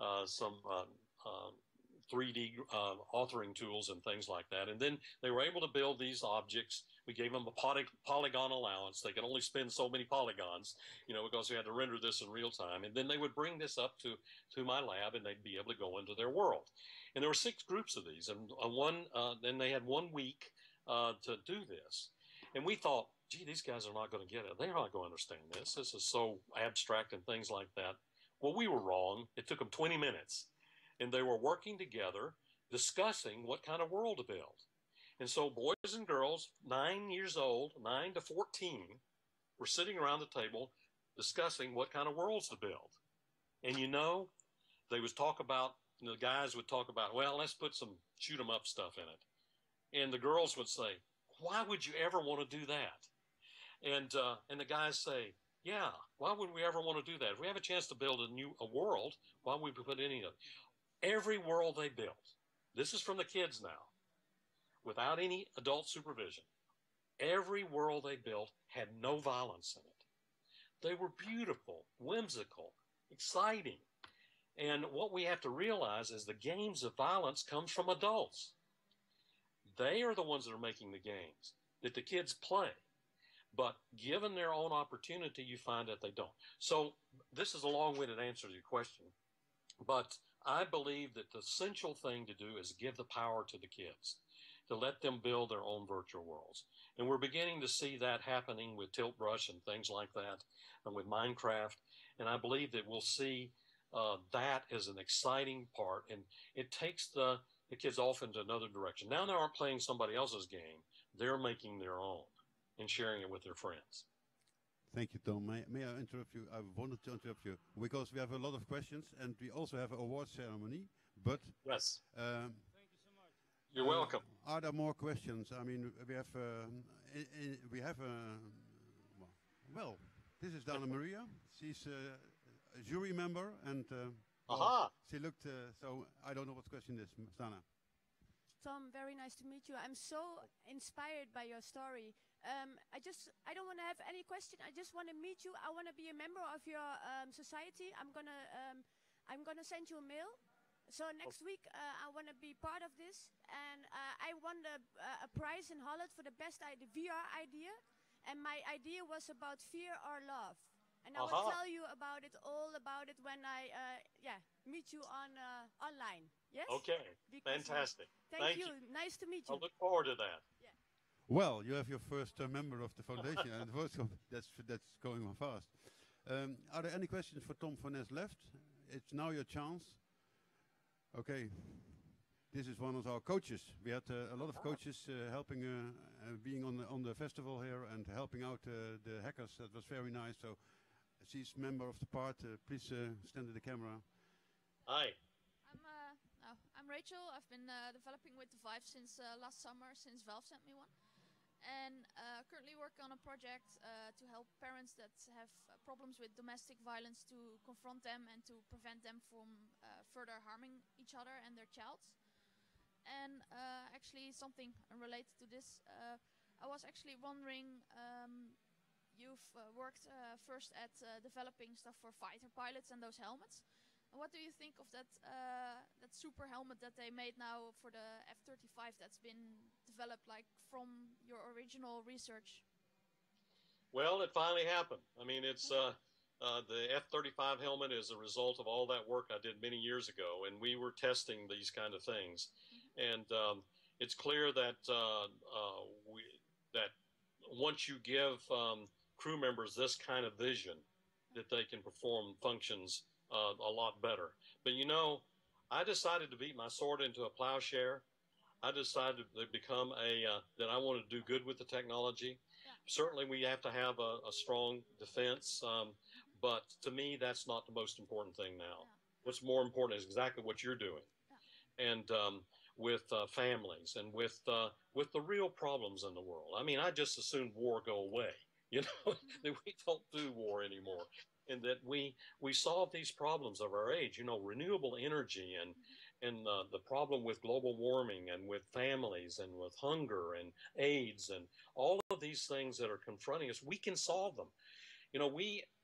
3D authoring tools and things like that. And then they were able to build these objects. We gave them a polygon allowance. They could only spend so many polygons, because we had to render this in real time. And then they would bring this up to my lab, and they'd be able to go into their world. And there were 6 groups of these, and then they had 1 week to do this. And we thought, gee, these guys are not going to get it. They're not going to understand this. This is so abstract and things like that. Well, we were wrong. It took them 20 minutes. And they were working together, discussing what kind of world to build. And so boys and girls, 9 years old, 9 to 14, were sitting around the table discussing what kind of worlds to build. And they would talk about, the guys would talk about, well, let's put some shoot 'em up stuff in it. And the girls would say, why would you ever want to do that? And the guys say, yeah, why would we ever want to do that? If we have a chance to build a world, why would we put any of it? Every world they built, this is from the kids now, without any adult supervision, every world they built had no violence in it. They were beautiful, whimsical, exciting. And what we have to realize is the games of violence comes from adults. They are the ones that are making the games that the kids play. But given their own opportunity, you find that they don't. So this is a long-winded answer to your question. But I believe that the essential thing to do is give the power to the kids, to let them build their own virtual worlds. And we're beginning to see that happening with Tilt Brush and things like that, and with Minecraft. And I believe that we'll see that as an exciting part. And it takes the kids off into another direction. Now they aren't playing somebody else's game. They're making their own and sharing it with their friends. Thank you, Tom. May I interrupt you? I wanted to interrupt you because we have a lot of questions and we also have an award ceremony. But yes, thank you so much. You're welcome. Are there more questions? I mean, we have well, this is Dana Maria. She's a jury member and she looked. So I don't know what question is, Dana. Tom, very nice to meet you. I'm so inspired by your story. I don't want to have any question. I just want to meet you. I want to be a member of your society. I'm gonna send you a mail. So next week I want to be part of this, and I won a prize in Holland for the best VR idea, and my idea was about fear or love. And I will tell you all about it when I meet you online. Yes. Okay. Fantastic. Thank you. Nice to meet you. I look forward to that. Yeah. Well, you have your first member of the foundation, and that's going fast. Are there any questions for Tom van Nes left? It's now your chance. Okay. This is one of our coaches. We had a lot of coaches helping, being on the festival here and helping out the hackers. That was very nice. So, she's member of the part. Please stand to the camera. Hi. I'm Rachel. I've been developing with the Vive since last summer, since Valve sent me one. And currently working on a project to help parents that have problems with domestic violence to confront them and to prevent them from further harming each other and their child. And actually something related to this, I was actually wondering, you've worked first at developing stuff for fighter pilots and those helmets. What do you think of that super helmet that they made now for the F-35 that's been developed like from your original research? Well, it finally happened. I mean, it's the F-35 helmet is a result of all that work I did many years ago, and we were testing these kind of things. And it's clear that once you give crew members this kind of vision, that they can perform functions a lot better. But you know, I decided to beat my sword into a plowshare. I decided to become that I want to do good with the technology. Certainly, we have to have a strong defense, but to me, that's not the most important thing now. What's more important is exactly what you're doing, and with families and with the real problems in the world. I mean, I just assume war go away. You know, that we don't do war anymore, and that we solve these problems of our age. You know, renewable energy and the problem with global warming and with families and with hunger and AIDS and all of these things that are confronting us. We can solve them. You know,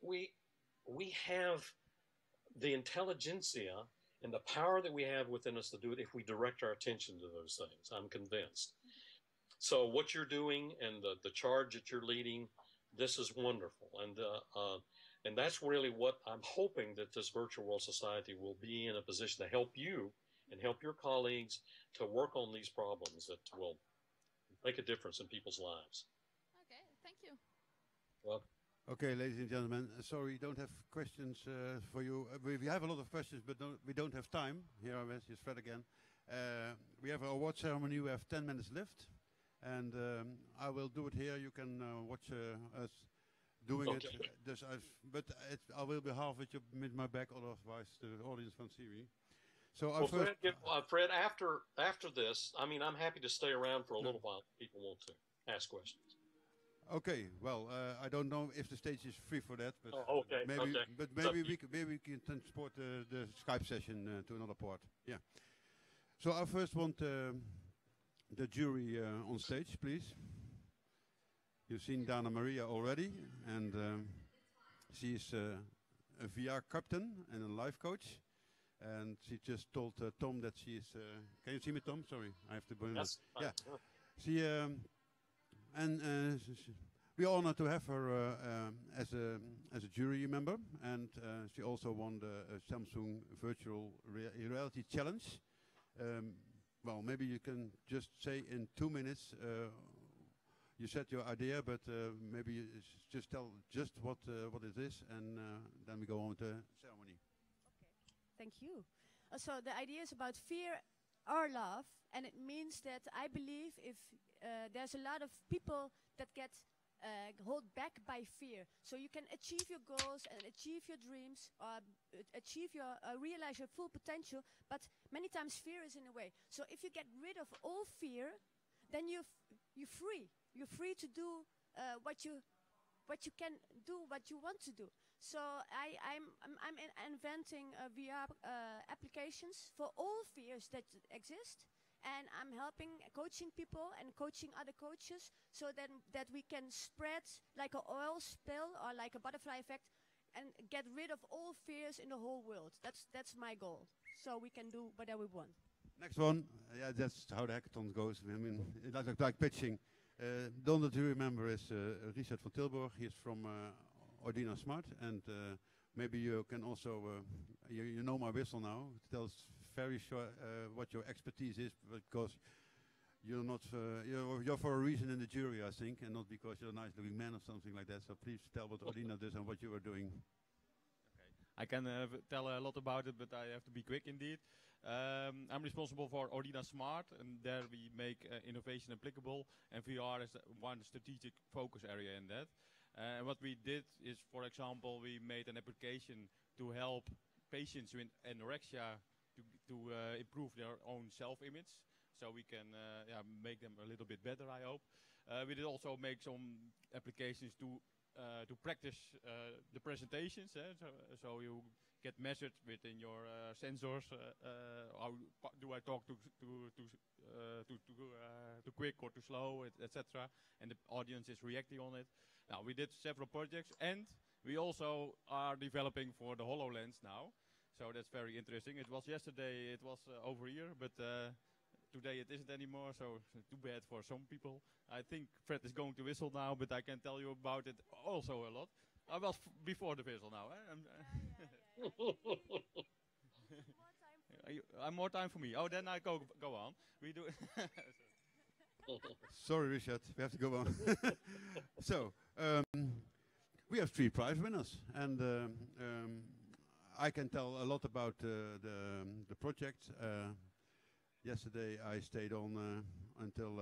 we have the intelligentsia and the power that we have within us to do it if we direct our attention to those things. I'm convinced. So what you're doing and the charge that you're leading, this is wonderful. And that's really what I'm hoping, that this virtual world society will be in a position to help you and help your colleagues to work on these problems that will make a difference in people's lives. Okay, thank you. Well, Okay, ladies and gentlemen, sorry, don't have questions for you. We have a lot of questions, but we don't have time. Here I is, here's Fred again. We have our award ceremony. We have 10 minutes left, and I will do it here. You can watch us doing Okay. it. I will be half with my back, otherwise the audience won't see me. So well, Fred, after this, I mean, I'm happy to stay around for a little while if people want to ask questions. Okay, well, I don't know if the stage is free for that, but okay. maybe we can transport the Skype session to another part. Yeah. So I first want the jury on stage, please. You've seen Dana Maria already, and she's a VR captain and a life coach. And she just told Tom that she is. Can you see me, Tom? Sorry, I have to bring Yes. Yeah. She we are honored to have her as a jury member, and she also won the Samsung Virtual Reality Challenge. Well, maybe you can just say in 2 minutes. You said your idea, but maybe you just tell just what it is, and then we go on with the ceremony. Thank you. So the idea is about fear or love, and it means that I believe if there's a lot of people that get held back by fear, so you can achieve your goals and achieve your dreams, achieve your realize your full potential. But many times fear is in the way. So if you get rid of all fear, then you're free. You're free to do what you can do, what you want to do. So I'm inventing VR applications for all fears that exist, and I'm helping coaching people and coaching other coaches, so that we can spread like an oil spill or like a butterfly effect, and get rid of all fears in the whole world. That's my goal. So we can do whatever we want. Next one, yeah, that's how the hackathon goes. I mean, like pitching. The one that you remember is Richard van Tilburg. He's from Ordina Smart, and maybe you can also, you know my whistle now. It tells very short what your expertise is, because you're not, you're for a reason in the jury, I think, and not because you're a nice-looking man or something like that. So please tell what Ordina does and what you are doing. I can tell a lot about it, but I have to be quick indeed. I'm responsible for Ordina Smart, and there we make innovation applicable, and VR is one strategic focus area in that. And what we did is, for example, we made an application to help patients with anorexia to improve their own self-image, so we can make them a little bit better, I hope. We did also make some applications to practice the presentations, so you get measured within your sensors. How do I talk too quick or too slow, etc. And the audience is reacting on it. Now, we did several projects, and we also are developing for the HoloLens now. So that's very interesting. It was yesterday, it was over here, but today it isn't anymore, so too bad for some people. I think Fred is going to whistle now, but I can tell you about it also a lot. I was before the whistle now. Yeah. More time for me. Oh, then I go on. We do. Sorry, Richard, we have to go on. So, we have 3 prize winners, and I can tell a lot about the project. Yesterday I stayed on until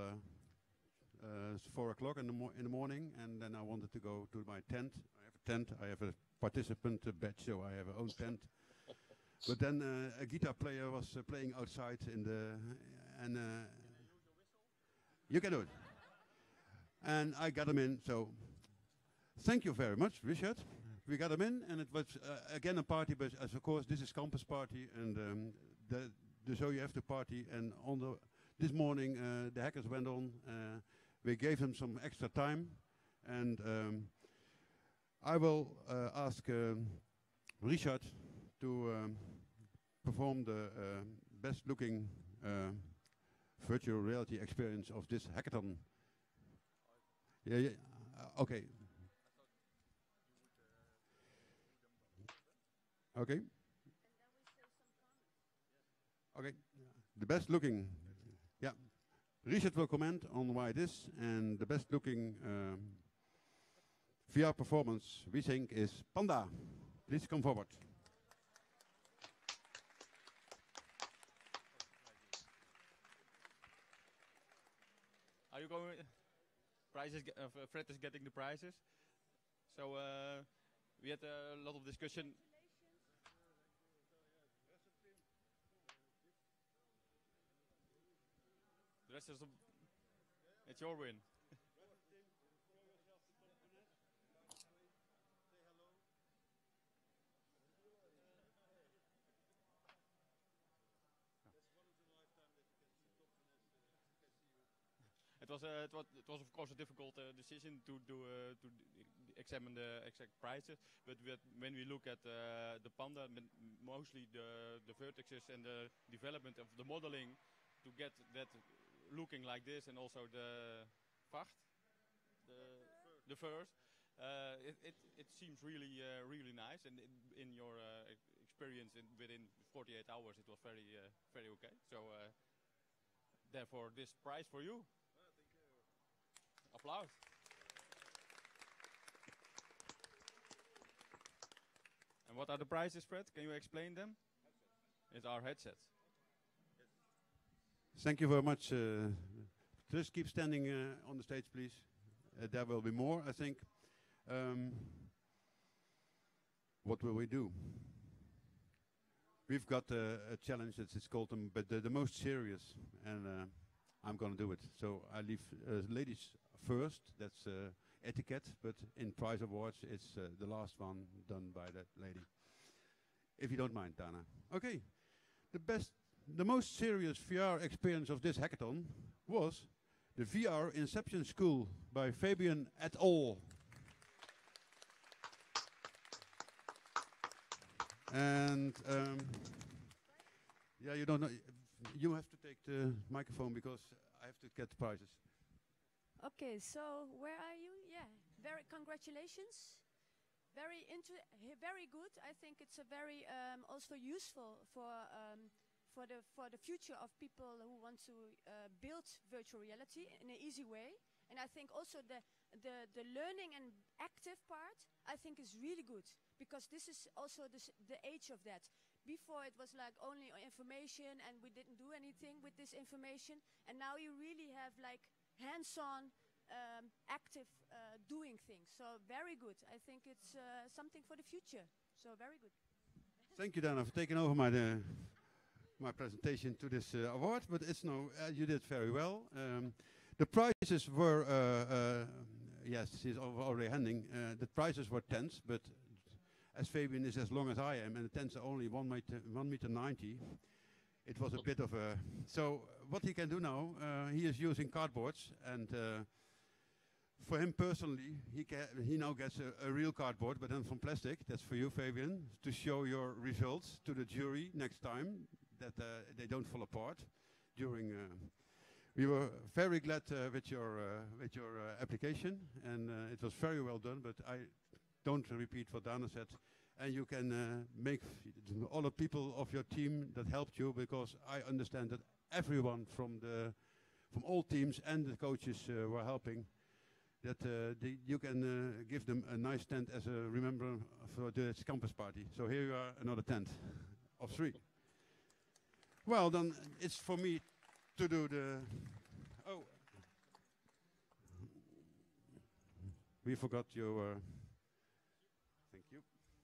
4 o'clock in the morning, and then I wanted to go to my tent. I have a tent. I have a participant badge, so I have a own tent. But then a guitar player was playing outside in the and you can do it. And I got him in. So thank you very much, Richard. We got him in, and it was again a party. But as of course, this is campus party, and so you have to party. And on this morning, the hackers went on. We gave them some extra time, and I will ask Richard to perform the best-looking virtual reality experience of this hackathon. Yeah, okay. Okay. Okay. The best-looking. Yeah. Richard will comment on why it is, and the best-looking VR performance we think is Panda. Please come forward. Are you going? Prizes. Fred is getting the prizes. So we had a lot of discussion. The rest is it's your win. It was of course a difficult decision to examine the exact prices, but when we look at the Panda, mostly the vertexes and the development of the modeling to get that looking like this, and also the vacht, the furs, it seems really really nice, and in your experience within 48 hours it was very very okay. So therefore this prize for you. Applaus. And what are the prizes, Fred? Can you explain them? It's our headsets. Thank you very much. Just keep standing on the stage, please. There will be more, I think. What will we do? We've got a challenge that is called but the most serious, and I'm going to do it. So I leave ladies first. That's etiquette, but in prize awards, it's the last one done by that lady. If you don't mind, Dana. Okay. The most serious VR experience of this hackathon was the VR Inception School by Fabian et al. And yeah, you don't know. You have to take the microphone because I have to get the prizes. Okay, so where are you? Yeah, very congratulations. Very good. I think it's a very also useful for the future of people who want to build virtual reality in an easy way. And I think also the learning and active part I think is really good, because this is also the age of that. Before it was like only information and we didn't do anything with this information, and now you really have like hands-on active doing things. So very good. I think it's something for the future. So very good. Thank you, Dana, for taking over my presentation to this award. But it's you did very well. The prizes were yes, she's already handing. The prizes were tents, but as Fabian is as long as I am, and the tents are only 1 meter 90. It was a bit of a. So what he can do now, he is using cardboards, and for him personally, he now gets a real cardboard, but then from plastic. That's for you, Fabian, to show your results to the jury next time, that they don't fall apart during. We were very glad with your application, and it was very well done. But I don't repeat what Dana said, and you can make all the people of your team that helped you, because I understand that everyone from from all teams and the coaches who are helping, that you can give them a nice tent as a remember for the campus party. So here you are, another tent of 3. Well, then it's for me to do the... Oh. We forgot your... thank you.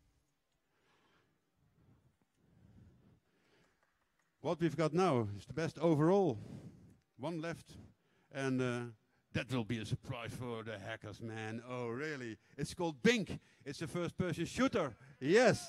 What we've got now is the best overall. 1 left, and that will be a surprise for the hackers, man. Oh, really? It's called Bink. It's a first-person shooter. Yes.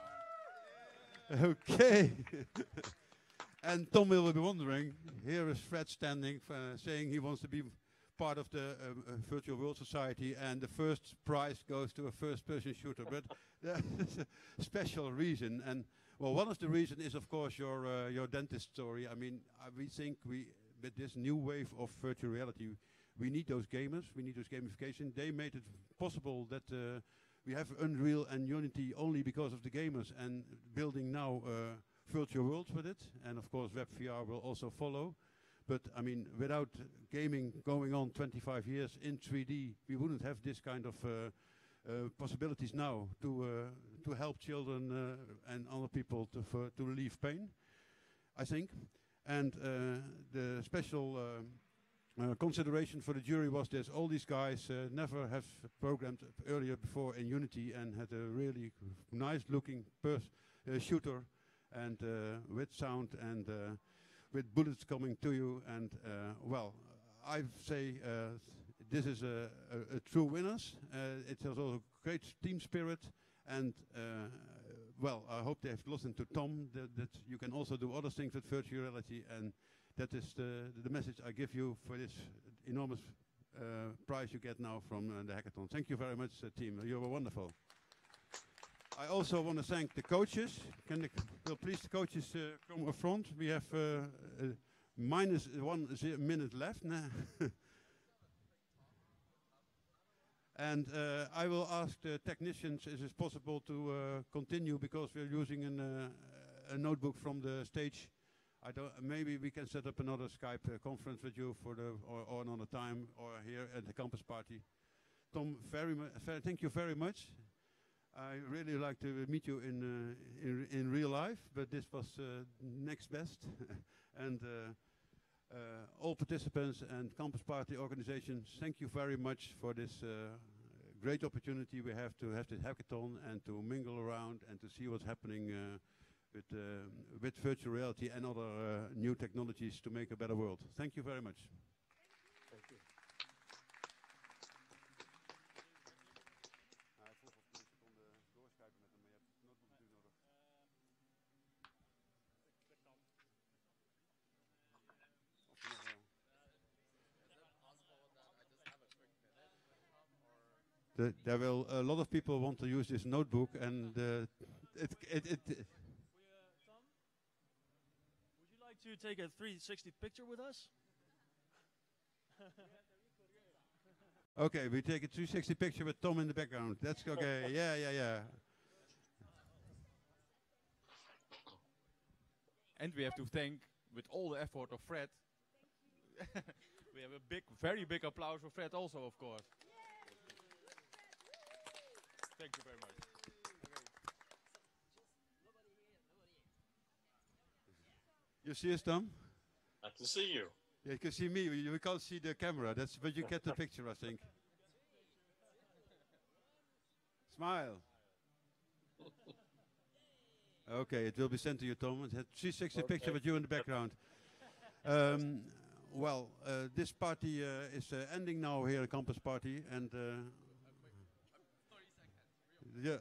Okay. And Tom will be wondering, here is Fred standing, saying he wants to be part of the Virtual World Society, and the first prize goes to a first-person shooter. But that's a special reason. And well, one of the reasons is, of course, your dentist story. I mean, we think with this new wave of virtual reality, we need those gamers, we need those gamification. They made it possible that we have Unreal and Unity only because of the gamers, and building now virtual worlds with it. And of course, WebVR will also follow. But I mean, without gaming going on 25 years in 3D, we wouldn't have this kind of possibilities now to help children and other people to relieve pain, I think. And the special consideration for the jury was this: all these guys never have programmed earlier before in Unity and had a really nice-looking shooter, and with sound and with bullets coming to you. And well, I say this is a true winners. It has also great team spirit, and well, I hope they have listened to Tom, that you can also do other things with virtual reality, and that is the message I give you for this enormous prize you get now from the hackathon. Thank you very much, team. You were wonderful. I also want to thank the coaches. Will please the coaches come up front? We have minus 1 minute left. And I will ask the technicians, is it possible to continue, because we're using a notebook from the stage. Maybe we can set up another Skype conference with you for or another time, or here at the campus party. Tom, thank you very much. I really like to meet you in real life, but this was next best. And all participants and campus party organizations, thank you very much for this great opportunity we have to have this hackathon and to mingle around and to see what's happening with virtual reality and other new technologies to make a better world. Thank you very much. Thank you. There will a lot of people want to use this notebook, and Tom, would you like to take a 360 picture with us? Okay, we take a 360 picture with Tom in the background. That's okay. Yeah. And we have to thank, with all the effort of Fred, we have a very big applause for Fred also, of course. Thank you very much. You see us, Tom? I can see you. Yeah, you can see me. You can't see the camera. But you get the picture, I think. Smile. Okay, it will be sent to you, Tom. It had 360 picture with you in the background. Well, this party is ending now here at Campus Party, and yeah.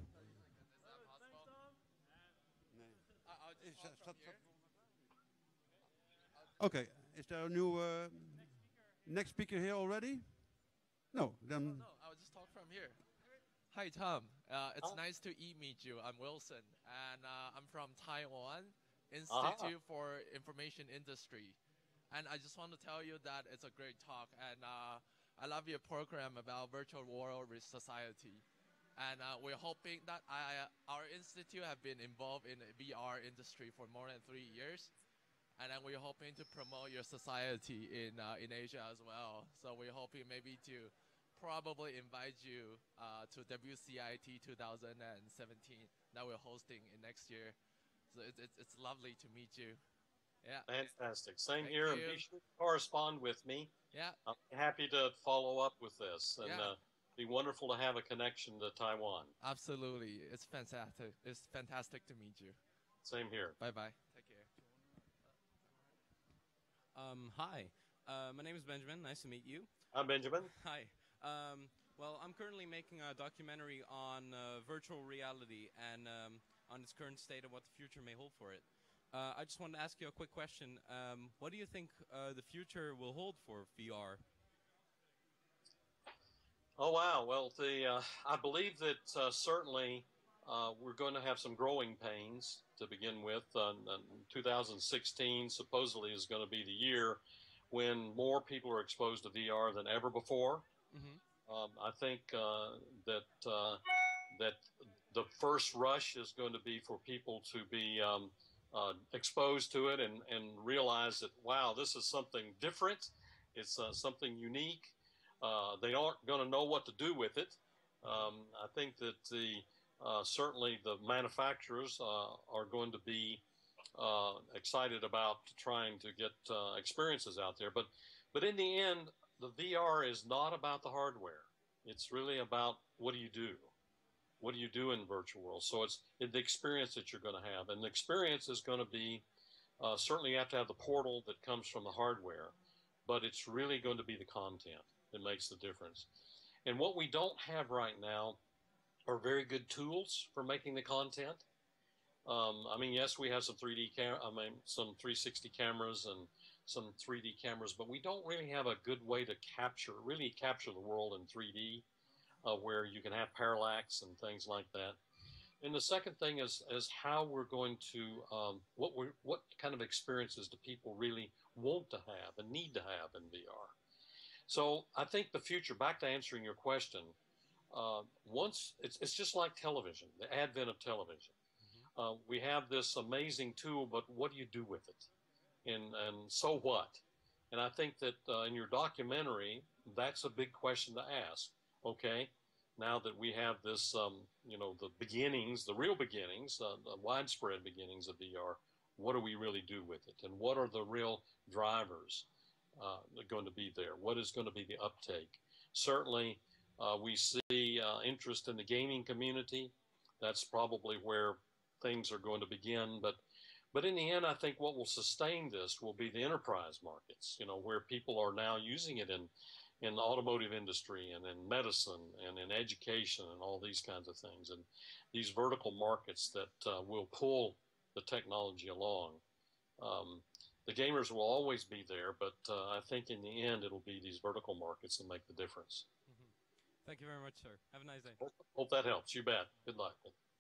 Okay, is there a new next speaker here already? No, then. No, I'll just talk from here. Hi, Tom. It's nice to meet you. I'm Wilson, and I'm from Taiwan Institute for Information Industry. And I just want to tell you that it's a great talk, and I love your program about virtual world with society. And we're hoping that our institute have been involved in the VR industry for more than 3 years. and then we're hoping to promote your society in Asia as well. So we're hoping maybe to probably invite you to WCIT 2017 that we're hosting in next year. So it's lovely to meet you. Yeah. Fantastic. Same Thank here. And you. be sure to correspond with me. Yeah. I'm happy to follow up with this. And Yeah. be wonderful to have a connection to Taiwan. Absolutely. It's fantastic. It's fantastic to meet you. Same here. Bye-bye. Take care. Hi. My name is Benjamin. Nice to meet you. I'm Benjamin. Hi. Well, I'm currently making a documentary on virtual reality and on its current state and what the future may hold for it. I just wanted to ask you a quick question. What do you think the future will hold for VR? Oh, wow. Well, I believe that certainly we're going to have some growing pains to begin with. 2016 supposedly is going to be the year when more people are exposed to VR than ever before. I think that the first rush is going to be for people to be exposed to it and realize that, wow, this is something different. It's something unique. They aren't going to know what to do with it. I think that certainly the manufacturers are going to be excited about trying to get experiences out there. But in the end, the VR is not about the hardware. It's really about what do you do? What do you do in the virtual world? So it's the experience that you're going to have. And the experience is going to be, certainly you have to have the portal that comes from the hardware, but it's really going to be the content that makes the difference. And what we don't have right now are very good tools for making the content. I mean, yes, we have some 360 cameras and some 3D cameras, but we don't really have a good way to really capture the world in 3D. Where you can have parallax and things like that. And the second thing is how we're going to, what kind of experiences do people really want to have and need to have in VR? So I think the future, back to answering your question, it's just like television, the advent of television. We have this amazing tool, but what do you do with it? And so what? And I think that in your documentary, that's a big question to ask. Okay, now that we have this, the beginnings, the real beginnings, the widespread beginnings of VR, what do we really do with it? And what are the real drivers going to be there? What is going to be the uptake? Certainly, we see interest in the gaming community. That's probably where things are going to begin. But in the end, I think what will sustain this will be the enterprise markets, where people are now using it in the automotive industry and in medicine and in education and all these kinds of things. And these vertical markets that will pull the technology along. The gamers will always be there, but I think in the end, it'll be these vertical markets that make the difference. Thank you very much, sir. Have a nice day. Hope that helps. You bet. Good luck.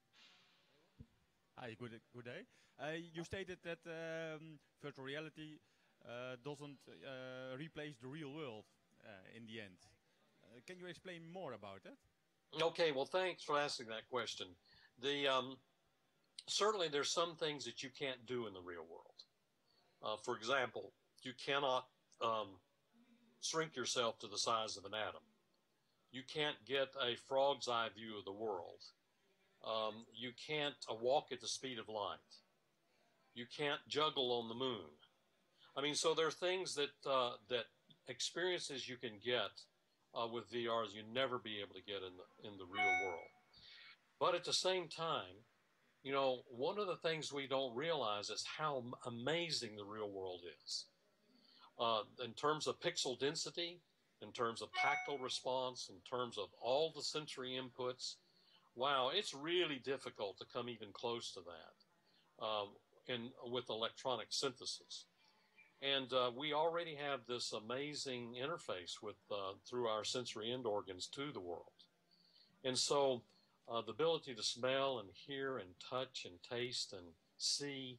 Hi, good day. You stated that virtual reality doesn't replace the real world in the end. Can you explain more about that? Okay, well, thanks for asking that question. Certainly there's some things that you can't do in the real world. For example, you cannot shrink yourself to the size of an atom. You can't get a frog's eye view of the world. You can't walk at the speed of light. You can't juggle on the moon. I mean, so there are things that experiences you can get with VRs you never be able to get in the real world. But at the same time, one of the things we don't realize is how amazing the real world is. In terms of pixel density, in terms of tactile response, in terms of all the sensory inputs, wow, it's really difficult to come even close to that with electronic synthesis. And we already have this amazing interface through our sensory end organs to the world. And so the ability to smell and hear and touch and taste and see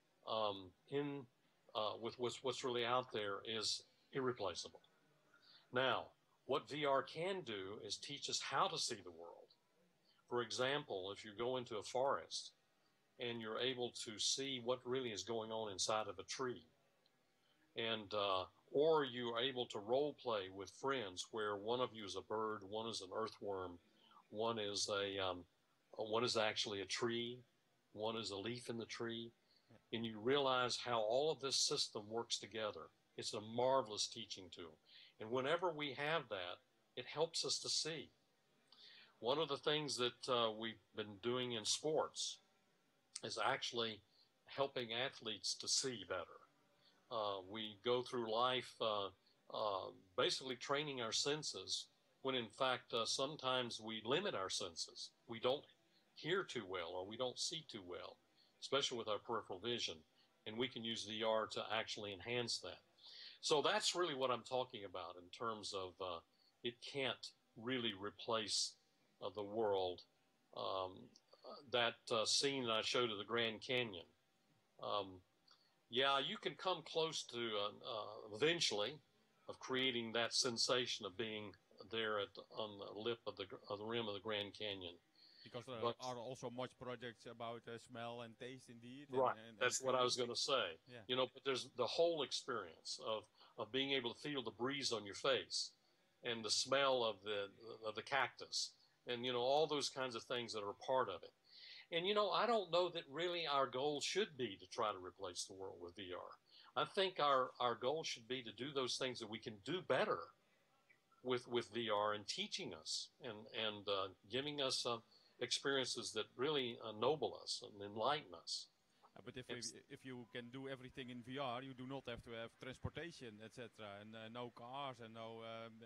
with what's really out there is irreplaceable. Now, what VR can do is teach us how to see the world. For example, if you go into a forest and you're able to see what really is going on inside of a tree. And or you are able to role play with friends where one of you is a bird, one is an earthworm, one is actually a tree, one is a leaf in the tree, and you realize how all of this system works together. It's a marvelous teaching tool. And whenever we have that, it helps us to see. One of the things that we've been doing in sports is actually helping athletes to see better. We go through life basically training our senses when in fact sometimes we limit our senses. We don't hear too well or we don't see too well, especially with our peripheral vision, and we can use VR to actually enhance that. So that's really what I'm talking about in terms of it can't really replace the world. That scene that I showed of the Grand Canyon, yeah, you can come close to eventually of creating that sensation of being there on the lip of the rim of the Grand Canyon. Because there are also much projects about smell and taste, indeed. Right, and that's what I was going to say. Yeah. You know, but there's the whole experience of being able to feel the breeze on your face and the smell of the cactus and, you know, all those kinds of things that are a part of it. And, you know, I don't know that really our goal should be to try to replace the world with VR. I think our goal should be to do those things that we can do better with VR and teaching us and giving us experiences that really ennoble us and enlighten us. But if you can do everything in VR, you do not have to have transportation, etc., and no cars and no.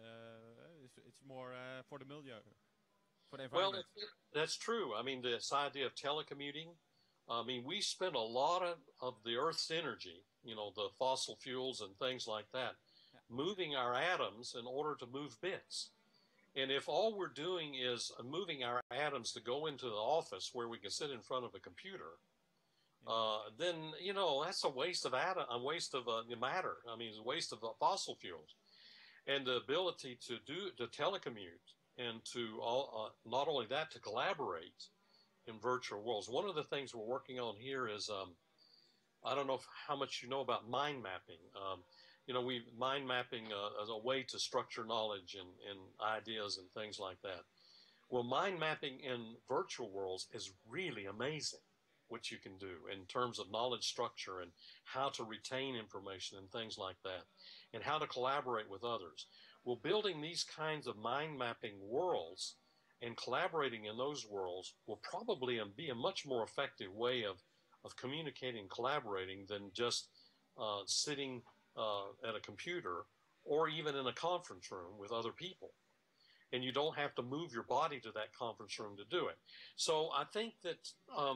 It's more for the milieu, for the environment. Well, that's true. I mean, this idea of telecommuting. I mean, we spend a lot of the Earth's energy, you know, the fossil fuels and things like that, moving our atoms in order to move bits. And if all we're doing is moving our atoms to go into the office where we can sit in front of a computer, then, you know, that's a waste of matter. I mean, it's a waste of fossil fuels. And the ability to telecommute and to not only that, to collaborate in virtual worlds. One of the things we're working on here is, I don't know how much you know about mind mapping. You know, mind mapping as a way to structure knowledge and ideas and things like that. Well, mind mapping in virtual worlds is really amazing what you can do in terms of knowledge structure and how to retain information and things like that, and how to collaborate with others. Well, building these kinds of mind mapping worlds and collaborating in those worlds will probably be a much more effective way of communicating and collaborating than just sitting at a computer or even in a conference room with other people. And you don't have to move your body to that conference room to do it. So I think that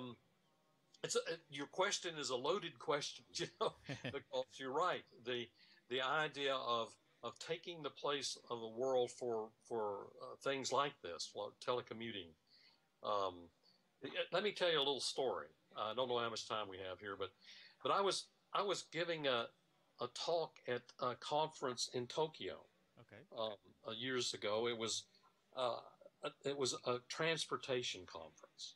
your question is a loaded question, you know, because you're right. The idea of taking the place of the world for things like this, like telecommuting. Let me tell you a little story. I don't know how much time we have here, but I was giving a talk at a conference in Tokyo. Okay. Years ago. It was a transportation conference,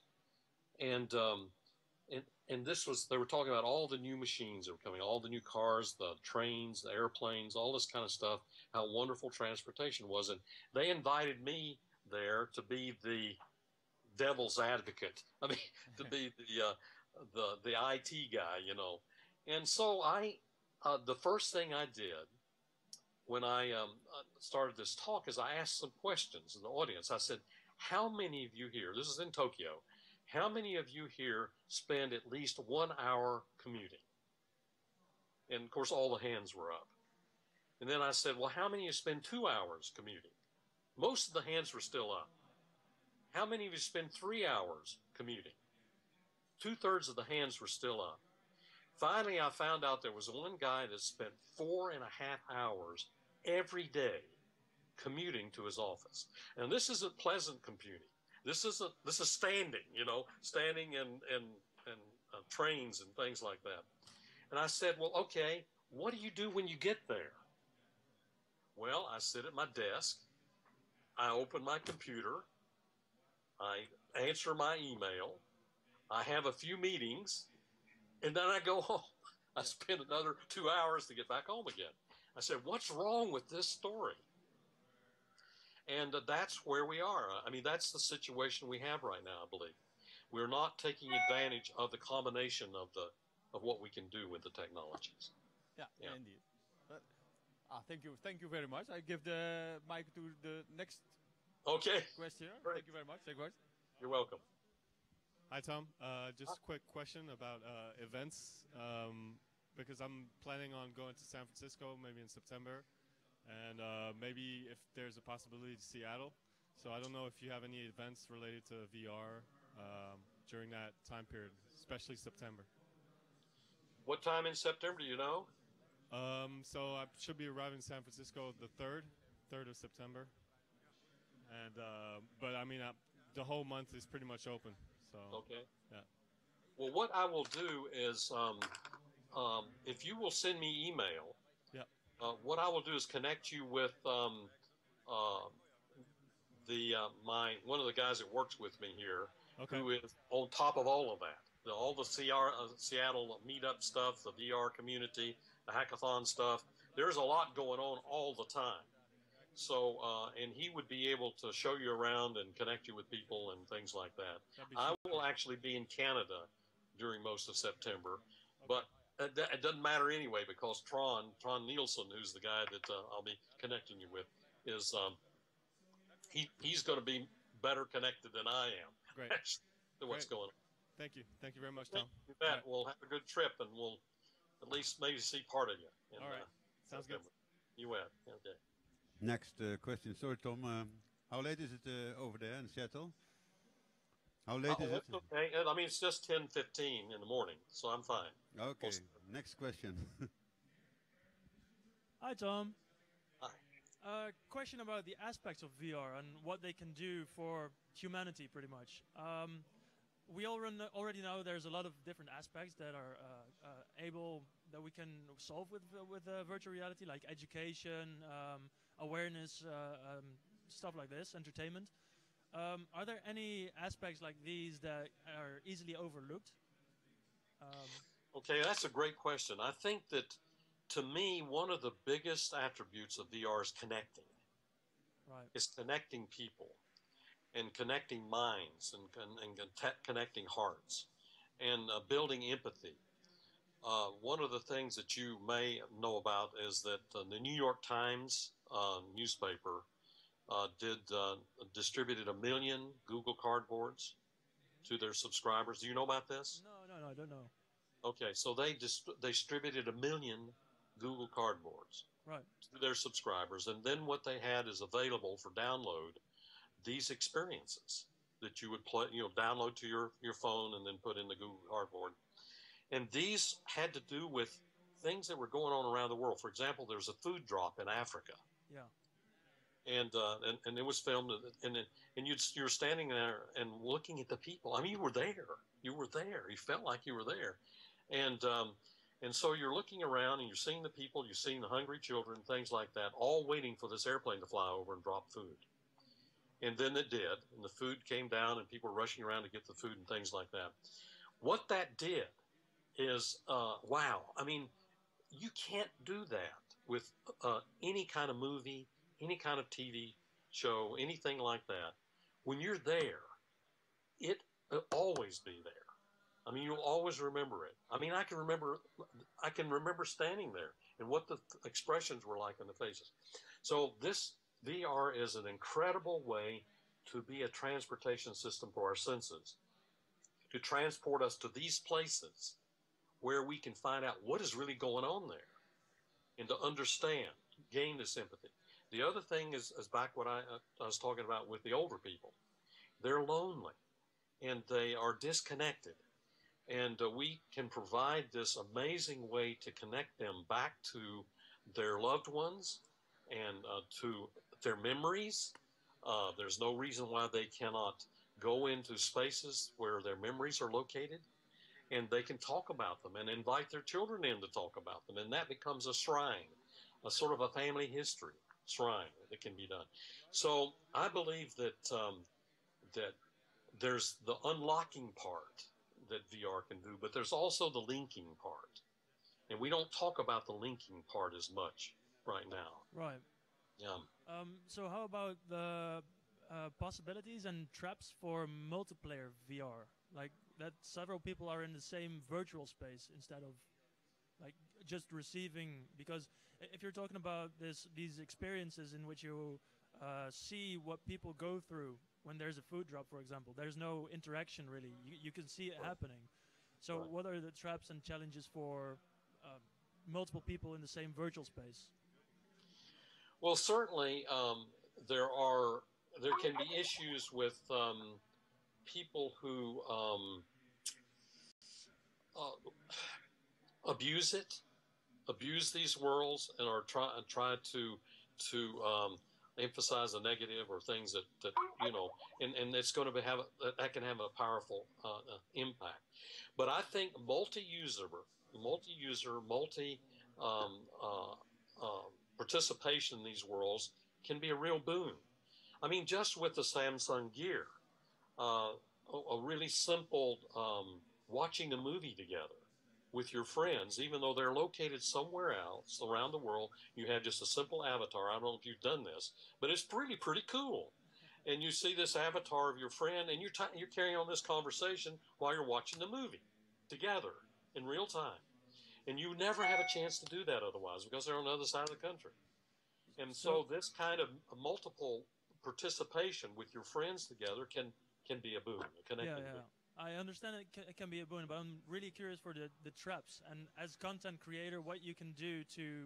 and this was, they were talking about all the new machines that were coming, all the new cars, the trains, the airplanes, all this kind of stuff, how wonderful transportation was. And they invited me there to be the devil's advocate. I mean, to be the IT guy, you know. And so the first thing I did when I started this talk is I asked some questions in the audience. I said, how many of you here, this is in Tokyo, how many of you here spend at least 1 hour commuting? And of course, all the hands were up. And then I said, well, how many of you spend 2 hours commuting? Most of the hands were still up. How many of you spend 3 hours commuting? 2/3 of the hands were still up. Finally, I found out there was one guy that spent 4.5 hours every day commuting to his office. And this isn't pleasant commuting. This is standing, you know, standing in trains and things like that. And I said, well, okay, what do you do when you get there? Well, I sit at my desk. I open my computer. I answer my email. I have a few meetings, and then I go home. I spend another 2 hours to get back home again. I said, what's wrong with this story? And that's where we are. I mean, that's the situation we have right now, I believe. We're not taking advantage of the combination of what we can do with the technologies. Yeah. Indeed. But, thank you very much. I give the mic to the next question. Great. Thank you very much. You're welcome. Hi, Tom. Just a quick question about events, because I'm planning on going to San Francisco maybe in September, and maybe if there's a possibility to Seattle. So I don't know if you have any events related to VR during that time period, especially September. What time in September, do you know? So I should be arriving in San Francisco the 3rd of September. And but I mean, the whole month is pretty much open. So okay. Yeah. Well, what I will do is, if you will send me email, what I will do is connect you with one of the guys that works with me here, who is on top of all of that. All the Seattle meetup stuff, the VR community, the hackathon stuff. There's a lot going on all the time. So, and he would be able to show you around and connect you with people and things like that. I will actually be in Canada during most of September, but it doesn't matter anyway, because Tron Nielsen, who's the guy that I'll be connecting you with, is he's going to be better connected than I am. Great. To what's going on. Thank you very much, Tom. You bet. We'll have a good trip, and we'll at least maybe see part of you. All right. Sounds good. You bet. Okay. Next question. Sorry, Tom. How late is it over there in Seattle? How late is it? Okay. I mean, it's just 10:15 in the morning, so I'm fine. Okay. Next question. Hi, Tom. Hi. Question about the aspects of VR and what they can do for humanity, pretty much. We already know there's a lot of different aspects that are that we can solve with virtual reality, like education, awareness, stuff like this, entertainment. Are there any aspects like these that are easily overlooked? Okay, that's a great question. I think that, to me, one of the biggest attributes of VR is connecting. Right. It's connecting people and connecting minds and connecting hearts and building empathy. One of the things that you may know about is that the New York Times newspaper distributed 1 million Google Cardboards to their subscribers. Do you know about this? No, I don't know. Okay, so they distributed 1 million Google Cardboards to their subscribers, and then what they had is available for download these experiences that you would download to your phone and then put in the Google Cardboard. And these had to do with things that were going on around the world. For example, there's a food drop in Africa. Yeah. And it was filmed, and you're standing there and looking at the people. I mean, you were there. You felt like you were there. And so you're looking around and you're seeing the people, you're seeing the hungry children, things like that, all waiting for this airplane to fly over and drop food. And then it did, and the food came down, and people were rushing around to get the food and things like that. What that did is, wow. I mean, you can't do that with any kind of movie, any kind of TV show, anything like that. When you're there, it'll always be there. I mean, you'll always remember it. I mean, I can remember standing there and what the expressions were like on the faces. So this VR is an incredible way to be a transportation system for our senses, to transport us to these places where we can find out what is really going on there and to understand, gain this empathy. The other thing is back what I was talking about with the older people. They're lonely and they are disconnected. And we can provide this amazing way to connect them back to their loved ones and to their memories. There's no reason why they cannot go into spaces where their memories are located, and they can talk about them and invite their children in to talk about them. And that becomes a shrine, a sort of a family history shrine that can be done. So I believe that that there's the unlocking part that VR can do, but there's also the linking part. And we don't talk about the linking part as much right now. Right. Yeah. So how about the possibilities and traps for multiplayer VR? Like that several people are in the same virtual space instead of like just receiving, because if you're talking about these experiences in which you see what people go through when there's a food drop, for example, there's no interaction really. You can see it happening. So what are the traps and challenges for multiple people in the same virtual space? Well, certainly there can be issues with people who abuse these worlds, and are try to emphasize a negative or things that you know, and it's going to that can have a powerful impact. But I think multi-user, participation in these worlds can be a real boon. I mean, just with the Samsung Gear, a really simple watching a movie together with your friends, even though they're located somewhere else around the world, you have just a simple avatar. I don't know if you've done this, but it's really pretty cool. And you see this avatar of your friend, and you're carrying on this conversation while you're watching the movie together in real time. And you never have a chance to do that otherwise because they're on the other side of the country. And so this kind of multiple participation with your friends together can be a boon, a connecting boon. I understand it can be a boon, but I'm really curious for the traps. And as content creator, what you can do to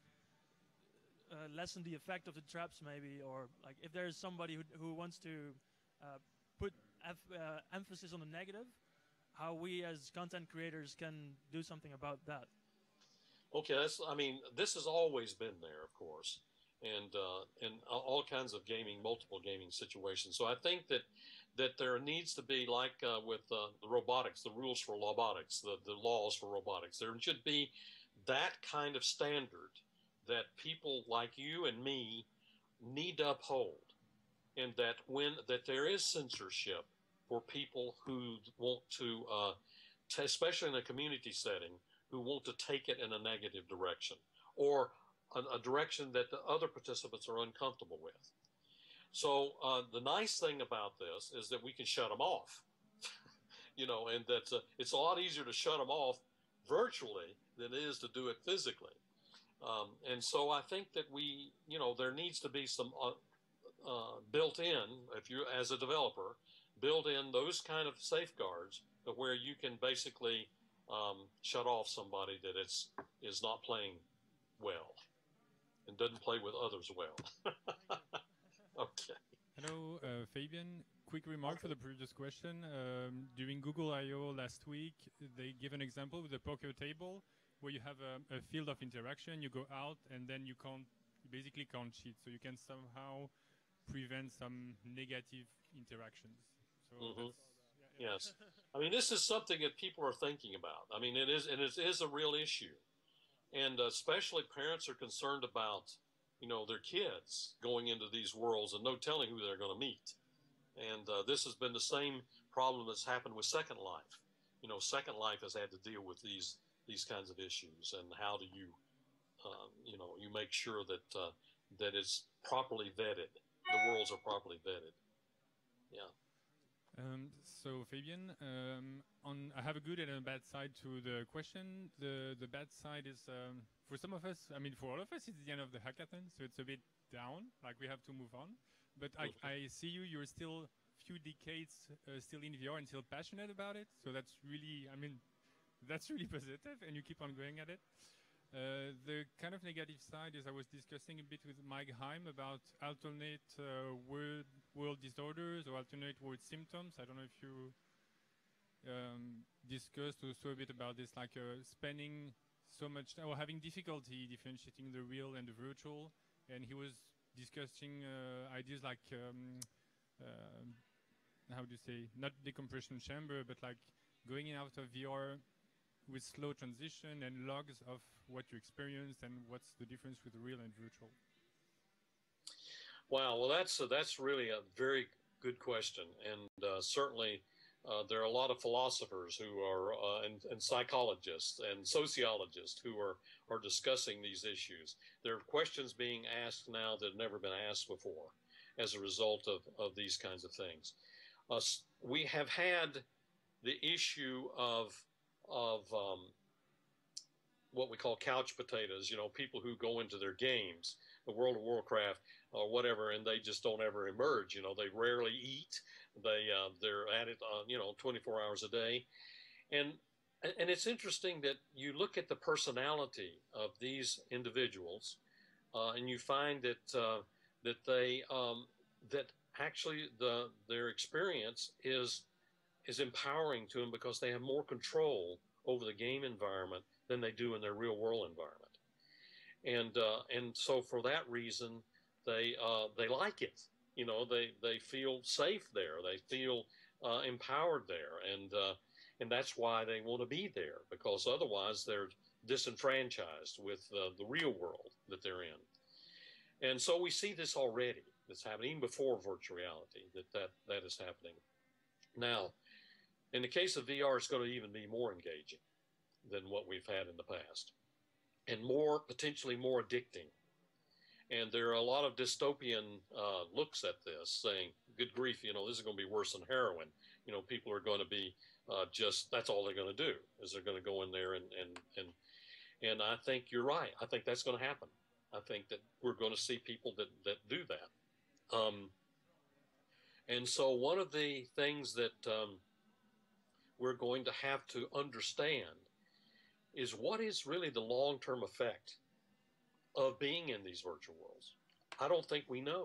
lessen the effect of the traps, maybe, or like if there's somebody who wants to put emphasis on the negative, how we as content creators can do something about that. Okay, this has always been there, of course, and all kinds of multiple gaming situations. So I think that there needs to be, like with the robotics, the rules for robotics, the laws for robotics. There should be that kind of standard that people like you and me need to uphold, and that there is censorship for people who want to, especially in a community setting, who want to take it in a negative direction or a direction that the other participants are uncomfortable with. So the nice thing about this is that we can shut them off, you know, and that it's a lot easier to shut them off virtually than it is to do it physically. And so I think that there needs to be some built in, if you as a developer, build in those kind of safeguards where you can basically shut off somebody that is not playing well and doesn't play with others well. Okay. Hello, Fabian. Quick remark for the previous question. During Google I/O last week, they give an example with a poker table where you have a field of interaction. You go out and then you basically can't cheat. So you can somehow prevent some negative interactions. So yes. I mean, this is something that people are thinking about. I mean, it is a real issue. And especially parents are concerned about, their kids going into these worlds and no telling who they're going to meet. And this has been the same problem that's happened with Second Life. Second Life has had to deal with these kinds of issues. And how do you, you make sure that it's properly vetted. The worlds are properly vetted. Yeah. So Fabian, I have a good and a bad side to the question. The bad side is for some of us, for all of us, it's the end of the hackathon, so it's a bit down, like we have to move on. But I see you're still few decades still in VR and still passionate about it. So that's really, that's really positive, and you keep on going at it. The kind of negative side is I was discussing a bit with Mike Heim about alternate world disorders or alternate world symptoms. I don't know if you discussed also a bit about this, like spending so much or having difficulty differentiating the real and the virtual. And he was discussing ideas like, how do you say, not decompression chamber, but like going in out of VR with slow transition and logs of what you experienced and what's the difference with real and virtual. Wow, well, that's really a very good question, and certainly there are a lot of philosophers who are and psychologists and sociologists who are discussing these issues. There are questions being asked now that have never been asked before as a result of these kinds of things. We have had the issue of what we call couch potatoes, you know, people who go into their games, the World of Warcraft or whatever, and they just don't ever emerge. You know, they rarely eat. They're at it, 24 hours a day, and it's interesting that you look at the personality of these individuals, and you find that that actually their experience is empowering to them because they have more control over the game environment than they do in their real world environment, and so for that reason they like it. You know, they feel safe there. They feel empowered there, and that's why they want to be there, because otherwise they're disenfranchised with the real world that they're in. And so we see this already. It's happening even before virtual reality. That is happening now. In the case of VR, it's going to even be more engaging than what we've had in the past, and potentially more addicting. And there are a lot of dystopian looks at this, saying, good grief, you know, this is going to be worse than heroin. You know, people are going to be that's all they're going to do, is they're going to go in there and I think you're right. I think that's going to happen. I think that we're going to see people that do that. And so one of the things that we're going to have to understand is what is really the long-term effect of being in these virtual worlds. I don't think we know.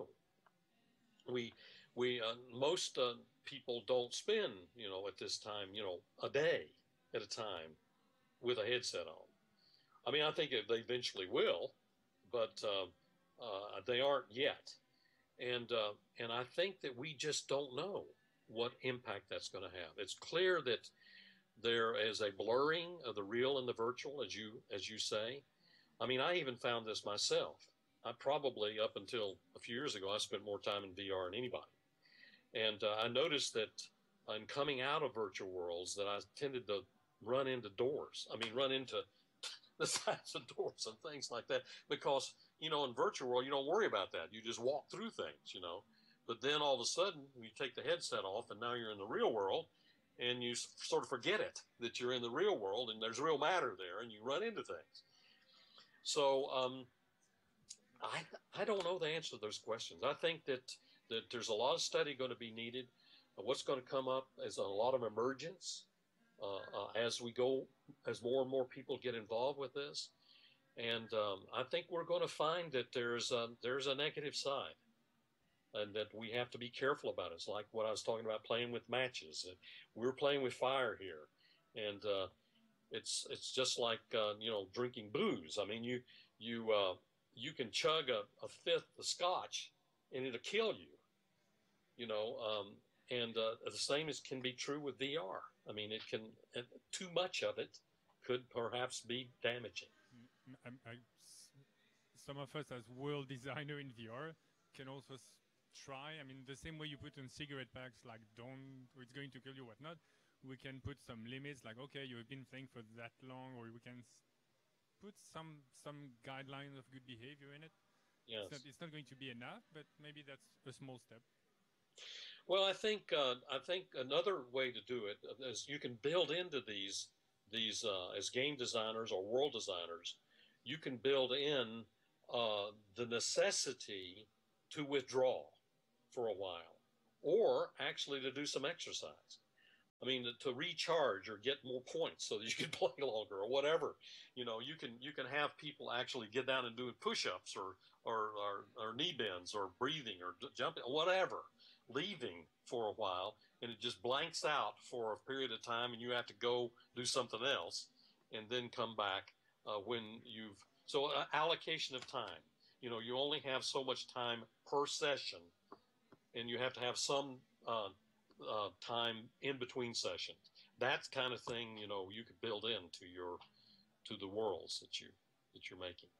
Most people don't spend, you know, at this time, you know, a day at a time with a headset on. I mean, I think they eventually will, but they aren't yet. And I think that we just don't know what impact that's going to have. It's clear that there is a blurring of the real and the virtual, as you say. I mean, I even found this myself. I probably, up until a few years ago, I spent more time in VR than anybody. And I noticed that in coming out of virtual worlds that I tended to run into doors. I mean, run into the sides of doors and things like that. Because, you know, in virtual world, you don't worry about that. You just walk through things, you know. But then all of a sudden, you take the headset off, and now you're in the real world, and you sort of forget it, that you're in the real world, and there's real matter there, and you run into things. So I don't know the answer to those questions. I think that there's a lot of study going to be needed. What's going to come up is a lot of emergence as more and more people get involved with this. And I think we're going to find that there's a negative side, and that we have to be careful about it. It's like what I was talking about, playing with matches. We're playing with fire here, and it's just like drinking booze. I mean, you can chug a fifth of scotch, and it'll kill you. You know, and the same can be true with VR. I mean, too much of it could perhaps be damaging. Some of us as world designer in VR can also try. I mean, the same way you put on cigarette packs, like it's going to kill you, whatnot. We can put some limits, like, okay, you've been playing for that long, or we can put some guidelines of good behavior in it. Yes. It's not going to be enough, but maybe that's a small step. Well, I think another way to do it is you can build into these as game designers or world designers, you can build in the necessity to withdraw for a while, or actually to do some exercise. I mean, to recharge or get more points so that you can play longer or whatever. You know, you can have people actually get down and do push-ups or knee bends or breathing or jumping, whatever, leaving for a while, and it just blanks out for a period of time, and you have to go do something else and then come back allocation of time. You know, you only have so much time per session, and you have to have some time in between sessions. That kind of thing, you know, you could build into the worlds that you're making.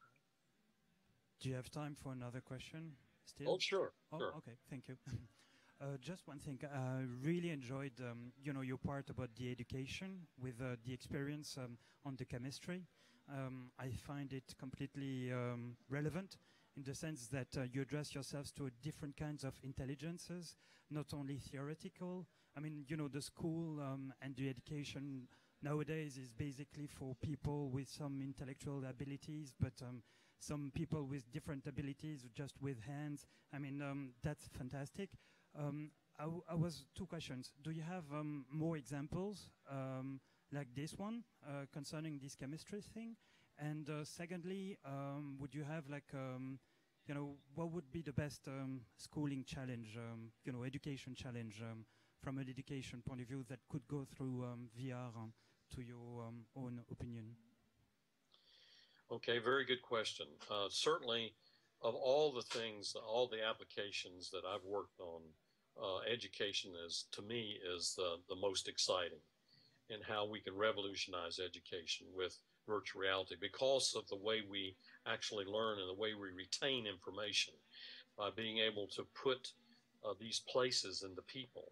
Do you have time for another question still? Oh, sure. Oh, sure. Okay, thank you. Just one thing. I really enjoyed, your part about the education with the experience on the chemistry. I find it completely relevant in the sense that you address yourselves to different kinds of intelligences, not only theoretical. I mean, the school and the education nowadays is basically for people with some intellectual abilities, but some people with different abilities just with hands. I mean, that's fantastic. I was two questions. Do you have more examples like this one concerning this chemistry thing? And secondly, would you have like, what would be the best schooling challenge, education challenge from an education point of view that could go through VR to your own opinion? Okay, very good question. Certainly, of all the things, all the applications that I've worked on, education is, to me, is the most exciting, and how we can revolutionize education with virtual reality because of the way we actually learn and the way we retain information by being able to put these places into people.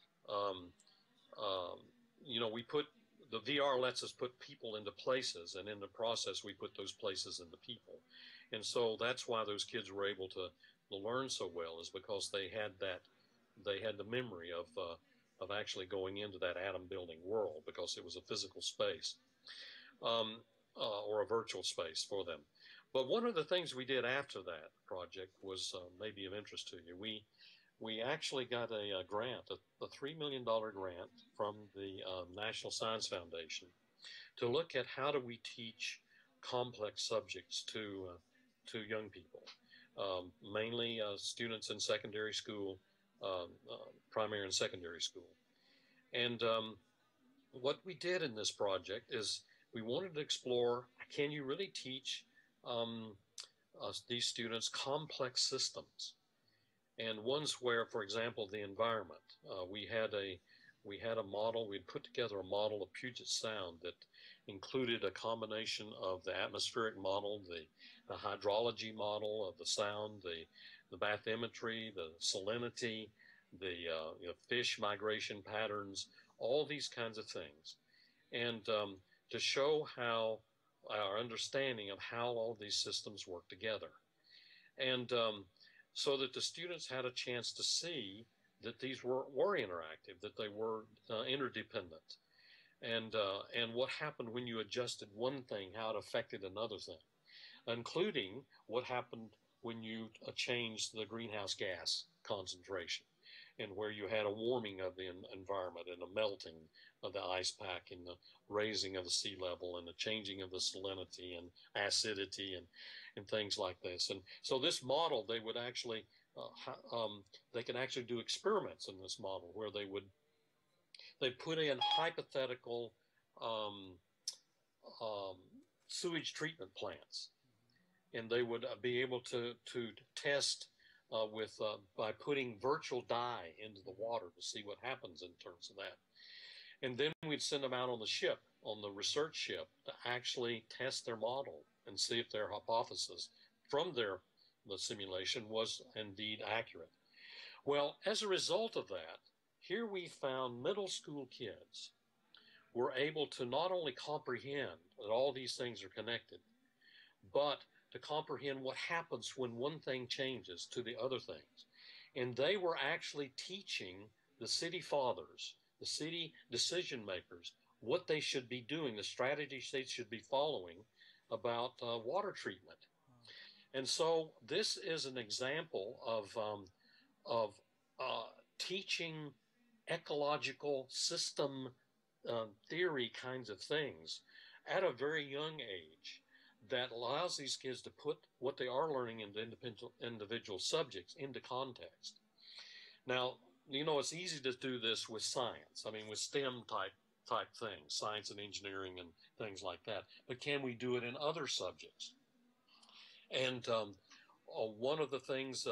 We put the VR lets us put people into places, and in the process we put those places into people. And so that's why those kids were able to learn so well, is because they had the memory of actually going into that atom building world, because it was a physical space or a virtual space for them. But one of the things we did after that project was maybe of interest to you. We actually got a grant, a $3 million grant from the National Science Foundation to look at how do we teach complex subjects to young people, mainly students in secondary school, primary and secondary school. And what we did in this project is we wanted to explore, can you really teach these students complex systems? And ones where, for example, the environment. We had a model. We'd put together a model of Puget Sound that included a combination of the atmospheric model, the hydrology model of the sound, the bathymetry, the salinity, the fish migration patterns, all these kinds of things, and to show how our understanding of how all these systems work together, and so that the students had a chance to see that these were interactive, that they were interdependent, and what happened when you adjusted one thing, how it affected another thing, including what happened when you changed the greenhouse gas concentration, and where you had a warming of the environment and a melting of the ice pack and the raising of the sea level and the changing of the salinity and acidity and things like this. And so this model, they would actually, they can actually do experiments in this model where they put in hypothetical sewage treatment plants, and they would be able to test by putting virtual dye into the water to see what happens in terms of that. And then we'd send them out on the ship, on the research ship, to actually test their model and see if their hypothesis from the simulation was indeed accurate. Well, as a result of that, here we found middle school kids were able to not only comprehend that all these things are connected, but to comprehend what happens when one thing changes to the other things. And they were actually teaching the city fathers, the city decision makers, what they should be doing, the strategies they should be following about water treatment. And so this is an example of teaching ecological system theory kinds of things at a very young age, that allows these kids to put what they are learning into individual subjects into context. Now, it's easy to do this with science. I mean, with STEM type things, science and engineering and things like that. But can we do it in other subjects? And one of the things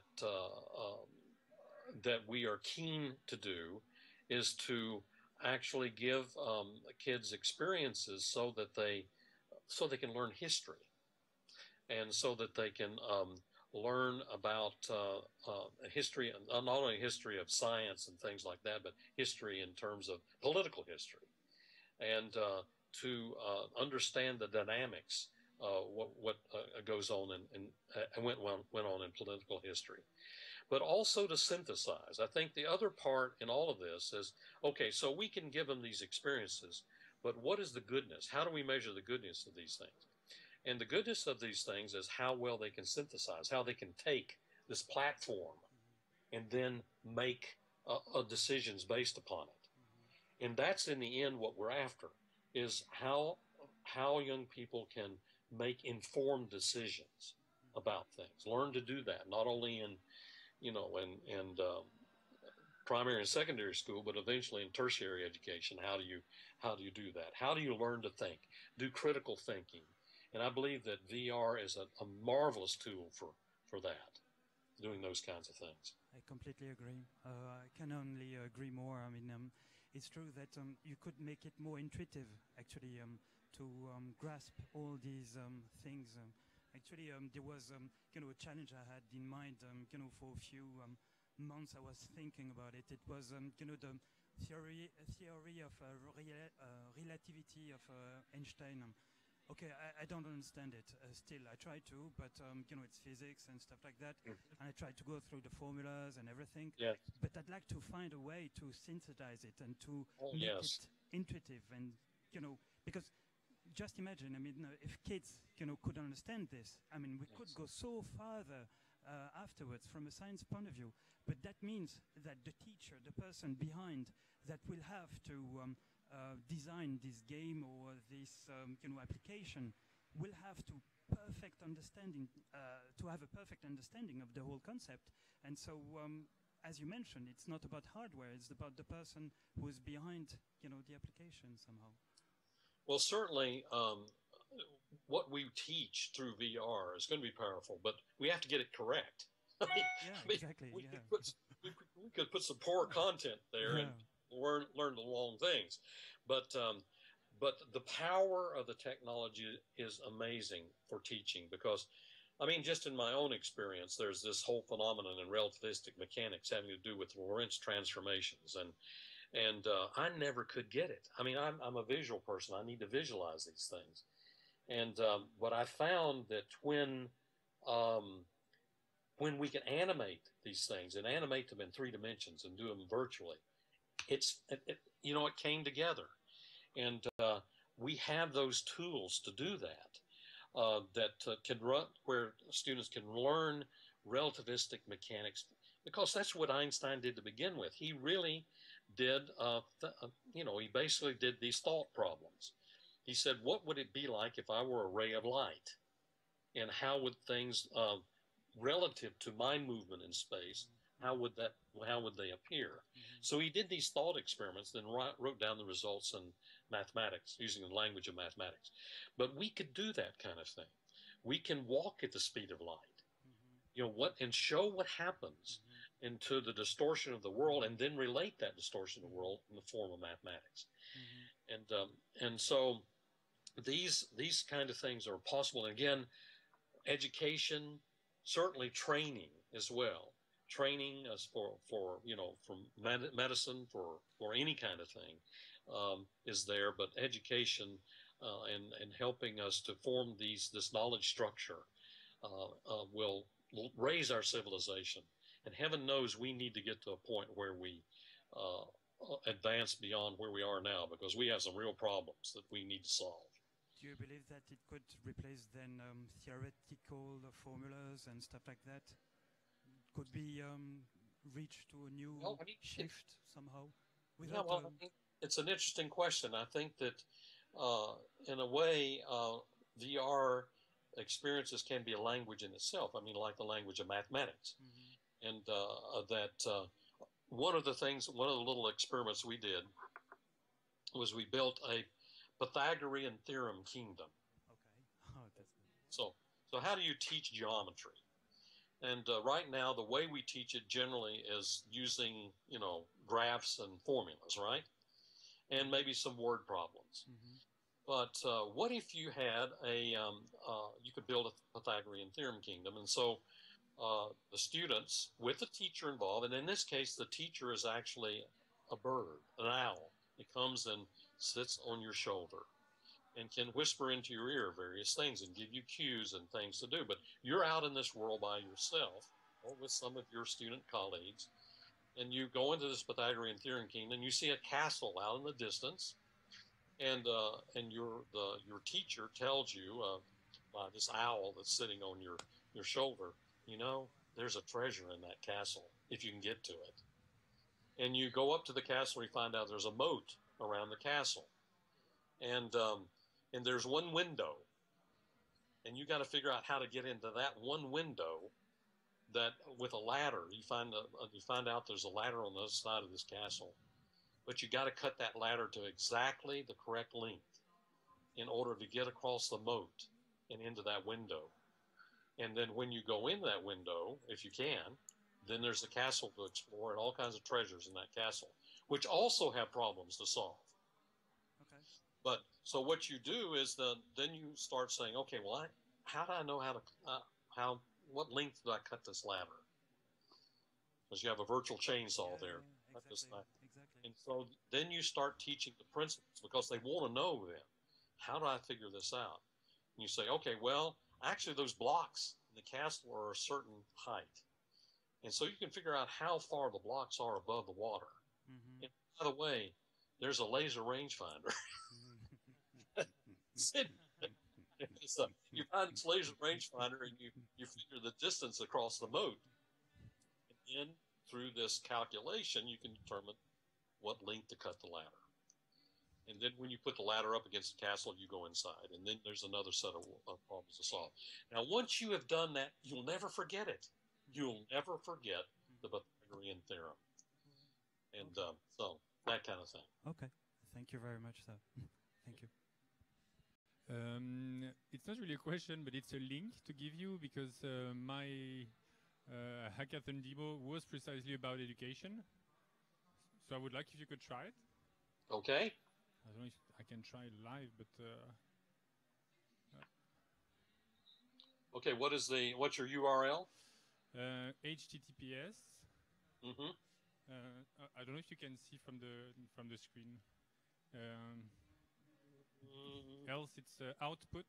that we are keen to do is to actually give kids experiences so they can learn history, and so that they can learn about history, not only history of science and things like that, but history in terms of political history, and to understand the dynamics, what goes on and went on in political history, but also to synthesize. I think the other part in all of this is, okay, so we can give them these experiences, but what is the goodness? How do we measure the goodness of these things? And the goodness of these things is how well they can synthesize, how they can take this platform and then make decisions based upon it. And that's in the end what we're after, is how young people can make informed decisions about things. Learn to do that, not only in, primary and secondary school, but eventually in tertiary education. How do you do that? How do you learn to think? Do critical thinking. And I believe that VR is a marvelous tool for that, doing those kinds of things. I completely agree. I can only agree more. I mean, it's true that you could make it more intuitive, actually, to grasp all these things. Actually, there was, a challenge I had in mind, for a few months I was thinking about it. It was, the theory of relativity of Einstein. Okay, I don't understand it still. I try to, but it's physics and stuff like that. And I try to go through the formulas and everything. Yes. But I'd like to find a way to synthesize it and to make yes. it intuitive. And, because just imagine, I mean, if kids, could understand this, I mean, we could go so farther afterwards from a science point of view. But that means that the teacher, the person behind that will have to design this game or this application will have to have a perfect understanding of the whole concept. And so, as you mentioned, it's not about hardware; it's about the person who is behind, the application somehow. Well, certainly, what we teach through VR is going to be powerful, but we have to get it correct. Exactly. We could put some poor content there and learn the wrong things, but the power of the technology is amazing for teaching, because I mean, just in my own experience, there's this whole phenomenon in relativistic mechanics having to do with Lorentz transformations, and I never could get it. I mean, I'm a visual person. I need to visualize these things, and but I found that when we can animate these things and animate them in 3 dimensions and do them virtually, it came together. And we have those tools to do that, that can run, where students can learn relativistic mechanics, because that's what Einstein did to begin with. He really did, he basically did these thought problems. He said, what would it be like if I were a ray of light? And how would things, relative to my movement in space, how would they appear? So he did these thought experiments, then wrote down the results in mathematics, using the language of mathematics. But we could do that kind of thing. We can walk at the speed of light, and show what happens into the distortion of the world, and then relate that distortion of the world in the form of mathematics. And so these kind of things are possible. And again, education, certainly training as well. Training us for medicine, for any kind of thing is there, but education and helping us to form this knowledge structure will raise our civilization. And heaven knows we need to get to a point where we advance beyond where we are now, because we have some real problems that we need to solve. Do you believe that it could replace then theoretical formulas and stuff like that? Could be reached to a new shift somehow? It's an interesting question. I think that in a way, VR experiences can be a language in itself. I mean, like the language of mathematics. And that one of the little experiments we did was we built a Pythagorean theorem kingdom. Okay. Oh, that's nice. So how do you teach geometry? And right now, the way we teach it generally is using, graphs and formulas, right? And maybe some word problems. But what if you had you could build a Pythagorean theorem kingdom? And so the students with the teacher involved, and in this case, the teacher is actually a bird, an owl. It comes and sits on your shoulder and can whisper into your ear various things and give you cues and things to do. But you're out in this world by yourself or with some of your student colleagues, and you go into this Pythagorean theorem kingdom, and you see a castle out in the distance, and your teacher tells you by this owl that's sitting on your shoulder, you know, there's a treasure in that castle if you can get to it. And you go up to the castle and you find out there's a moat around the castle, and there's one window, and you got to figure out how to get into that one window. That with a ladder, you find out there's a ladder on the other side of this castle, but you got to cut that ladder to exactly the correct length in order to get across the moat and into that window. And then when you go in that window, if you can, then there's the castle to explore and all kinds of treasures in that castle, which also have problems to solve. Okay. But so what you do is then you start saying, okay, well, how do I know what length do I cut this ladder? Because you have a virtual chainsaw there. Exactly. And so then you start teaching the principles because they want to know then, how do I figure this out? And you say, okay, well, actually those blocks in the castle are a certain height. And so you can figure out how far the blocks are above the water. Mm-hmm. And by the way, there's a laser rangefinder. So you find this laser rangefinder and you figure the distance across the moat. And then through this calculation, you can determine what length to cut the ladder. And then when you put the ladder up against the castle, you go inside. And then there's another set of problems to solve. Now, once you have done that, you'll never forget it. You'll never forget the Pythagorean theorem. And so that kind of thing. Okay. Thank you very much, sir. Thank you. It's not really a question, but it's a link to give you because my hackathon demo was precisely about education. So I would like if you could try it. Okay. I don't know if I can try live, but okay. What's your URL? HTTPS. Mm-hmm. I don't know if you can see from the screen. Else it's output.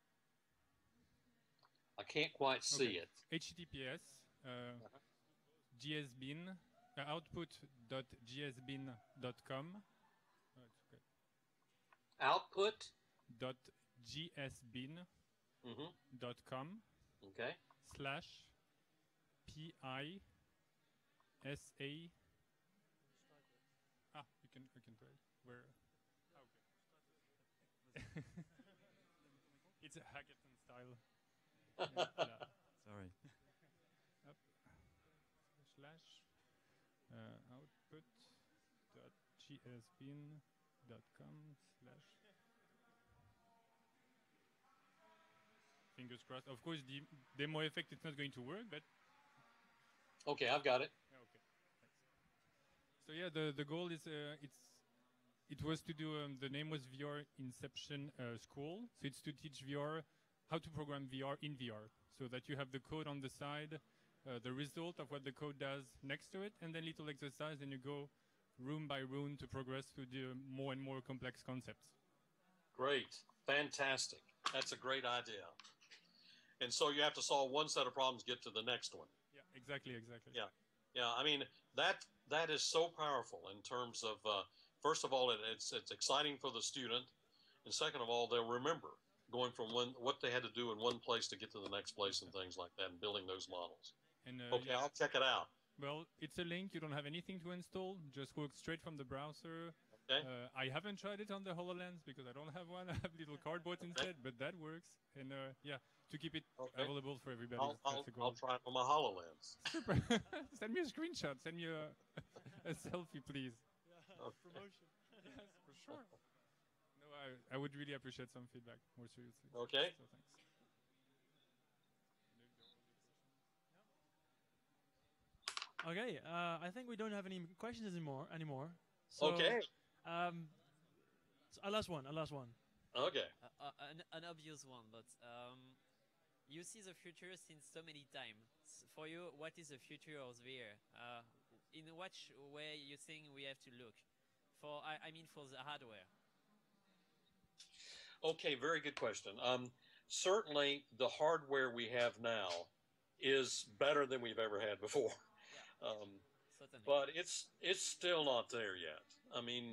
I can't quite see it. HTTPS gsbin output.gsbin.com. Output.gsbin.com. Okay. /PISA. I can try it. Where? Okay. It's a hackathon style. Sorry. Up. / output.gsbin.com / fingers crossed. Of course, the demo effect it's not going to work, but okay, I've got it. Okay, thanks. So yeah, the goal is it was to do the name was VR Inception School. So it's to teach VR how to program VR in VR, so that you have the code on the side, the result of what the code does next to it, and then little exercise, and you go room by room to progress through the more and more complex concepts. Great, fantastic. That's a great idea. And so you have to solve one set of problems, get to the next one. Yeah, exactly. Yeah. I mean that is so powerful in terms of first of all, it's exciting for the student, and second of all, they'll remember going from what they had to do in one place to get to the next place and things like that, and building those models. And, okay, I'll check it out. Well, it's a link. You don't have anything to install. Just work straight from the browser. Okay. I haven't tried it on the HoloLens because I don't have one. I have little cardboard instead, but that works. And yeah, to keep it available for everybody. I'll try it on my HoloLens. Super. Send me a screenshot. Send me a selfie, please. Yeah, promotion. Yes, for sure. No, I would really appreciate some feedback, more seriously. Okay. So thanks. Okay, I think we don't have any questions anymore. So, okay. So a last one. Okay. An obvious one, but you see the future since so many times. For you, what is the future of VR? In which way you think we have to look? I mean, for the hardware. Okay, very good question. Certainly, the hardware we have now is better than we've ever had before. Yeah, but it's still not there yet. I mean,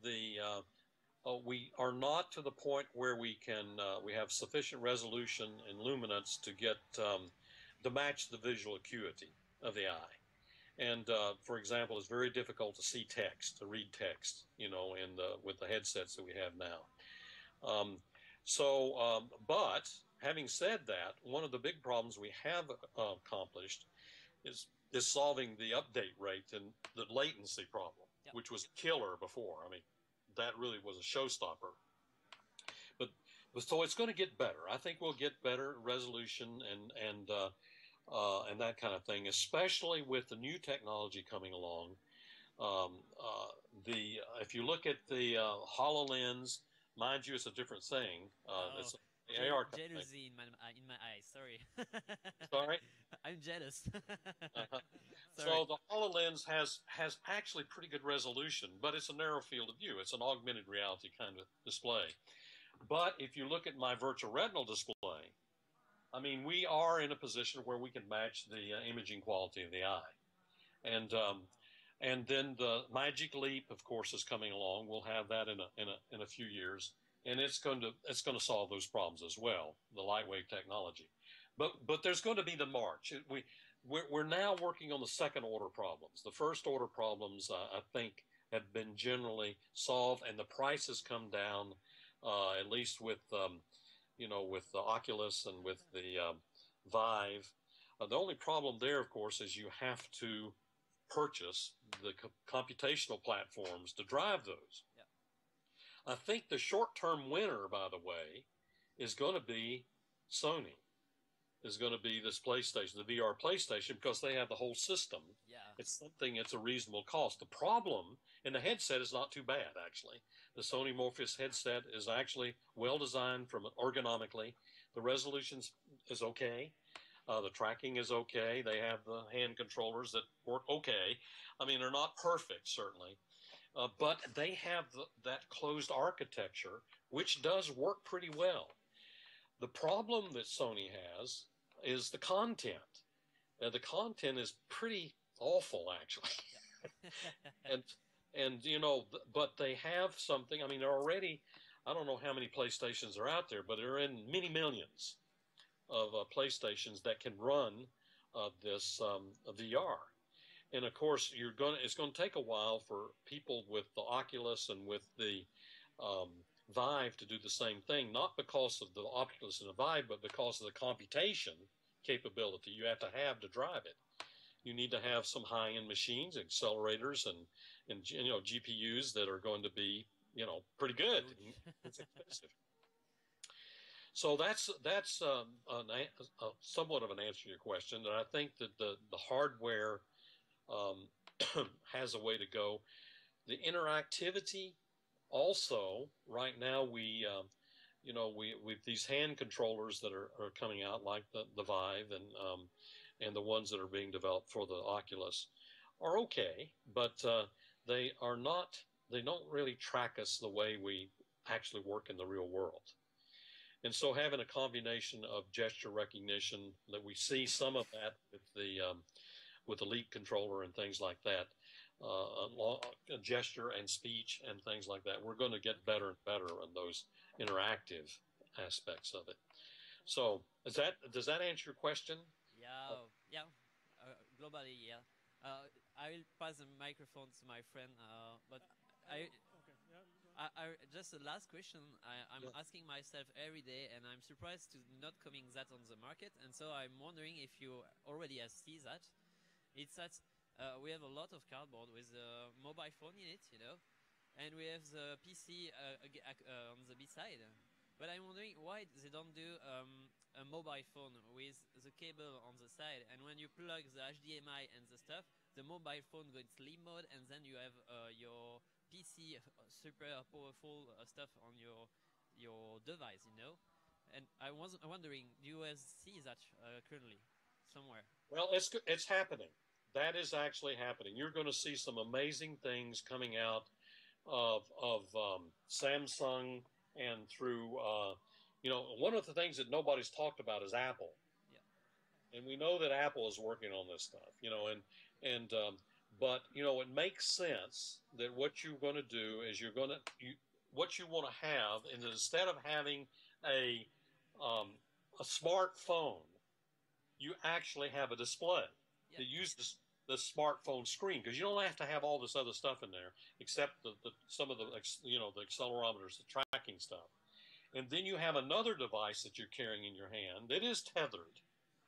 we are not to the point where we have sufficient resolution and luminance to match the visual acuity of the eye. And for example, it's very difficult to see text, to read text, with the headsets that we have now. But having said that, one of the big problems we have accomplished is solving the update rate and the latency problem, which was killer before. I mean, that really was a showstopper. But so it's going to get better. I think we'll get better resolution and that kind of thing, especially with the new technology coming along. If you look at the HoloLens, mind you, it's a different thing. It's the AR jealousy in my eyes. Sorry. Sorry. I'm jealous. So the HoloLens has actually pretty good resolution, but it's a narrow field of view. It's an augmented reality kind of display. But if you look at my virtual retinal display, I mean, we are in a position where we can match the imaging quality of the eye. And then the Magic Leap, of course, is coming along. We'll have that in a few years, and it's going to solve those problems as well, the lightweight technology. But there's going to be the march. We're now working on the second order problems. The first order problems, I think, have been generally solved, and the prices come down, at least with with the Oculus and with the Vive. The only problem there, of course, is you have to purchase the computational platforms to drive those. Yeah. I think the short-term winner, by the way, is going to be Sony. Is going to be this PlayStation, the VR PlayStation, because they have the whole system. Yeah. It's a reasonable cost. The problem in the headset is not too bad, actually. The Sony Morpheus headset is actually well designed ergonomically. The resolution is okay. The tracking is okay. They have the hand controllers that work okay. I mean, they're not perfect, certainly. But they have that closed architecture, which does work pretty well. The problem that Sony has is the content. The content is pretty awful, actually. and but they have something. I mean, they're already, I don't know how many PlayStations are out there, but they're in many millions of PlayStations that can run this VR. And of course, it's going to take a while for people with the Oculus and with the Vive to do the same thing, not because of the Oculus and the Vive, but because of the computation capability you have to drive it. You need to have some high-end machines, accelerators, and GPUs that are going to be pretty good. It's expensive. So that's somewhat of an answer to your question. And I think that the hardware has a way to go. The interactivity also, right now we with these hand controllers that are coming out, like the Vive and the ones that are being developed for the Oculus, are okay, but they don't really track us the way we actually work in the real world. And so having a combination of gesture recognition, that we see some of that with the Leap controller and things like that, gesture and speech and things like that, we're going to get better and better on those interactive aspects of it. So does that answer your question? Yeah. Globally, yeah. I will pass the microphone to my friend, but just a last question. I'm asking myself every day, and I'm surprised to not coming that on the market. And so I'm wondering if you already have seen that. It's that we have a lot of cardboard with a mobile phone in it, and we have the PC on the B-side. But I'm wondering why they don't do a mobile phone with the cable on the side, and when you plug the HDMI and the stuff, the mobile phone goes sleep mode, and then you have your PC super powerful stuff on your device, and I was wondering, do you see that currently somewhere? Well, it's happening. That is actually happening. You're going to see some amazing things coming out of Samsung and through, one of the things that nobody's talked about is Apple. Yeah. And we know that Apple is working on this stuff, but it makes sense that what you're going to do is what you want to have, and instead of having a smartphone, you actually have a display that uses the smartphone screen, because you don't have to have all this other stuff in there except some of the the accelerometers, the tracking stuff, and then you have another device that you're carrying in your hand that is tethered,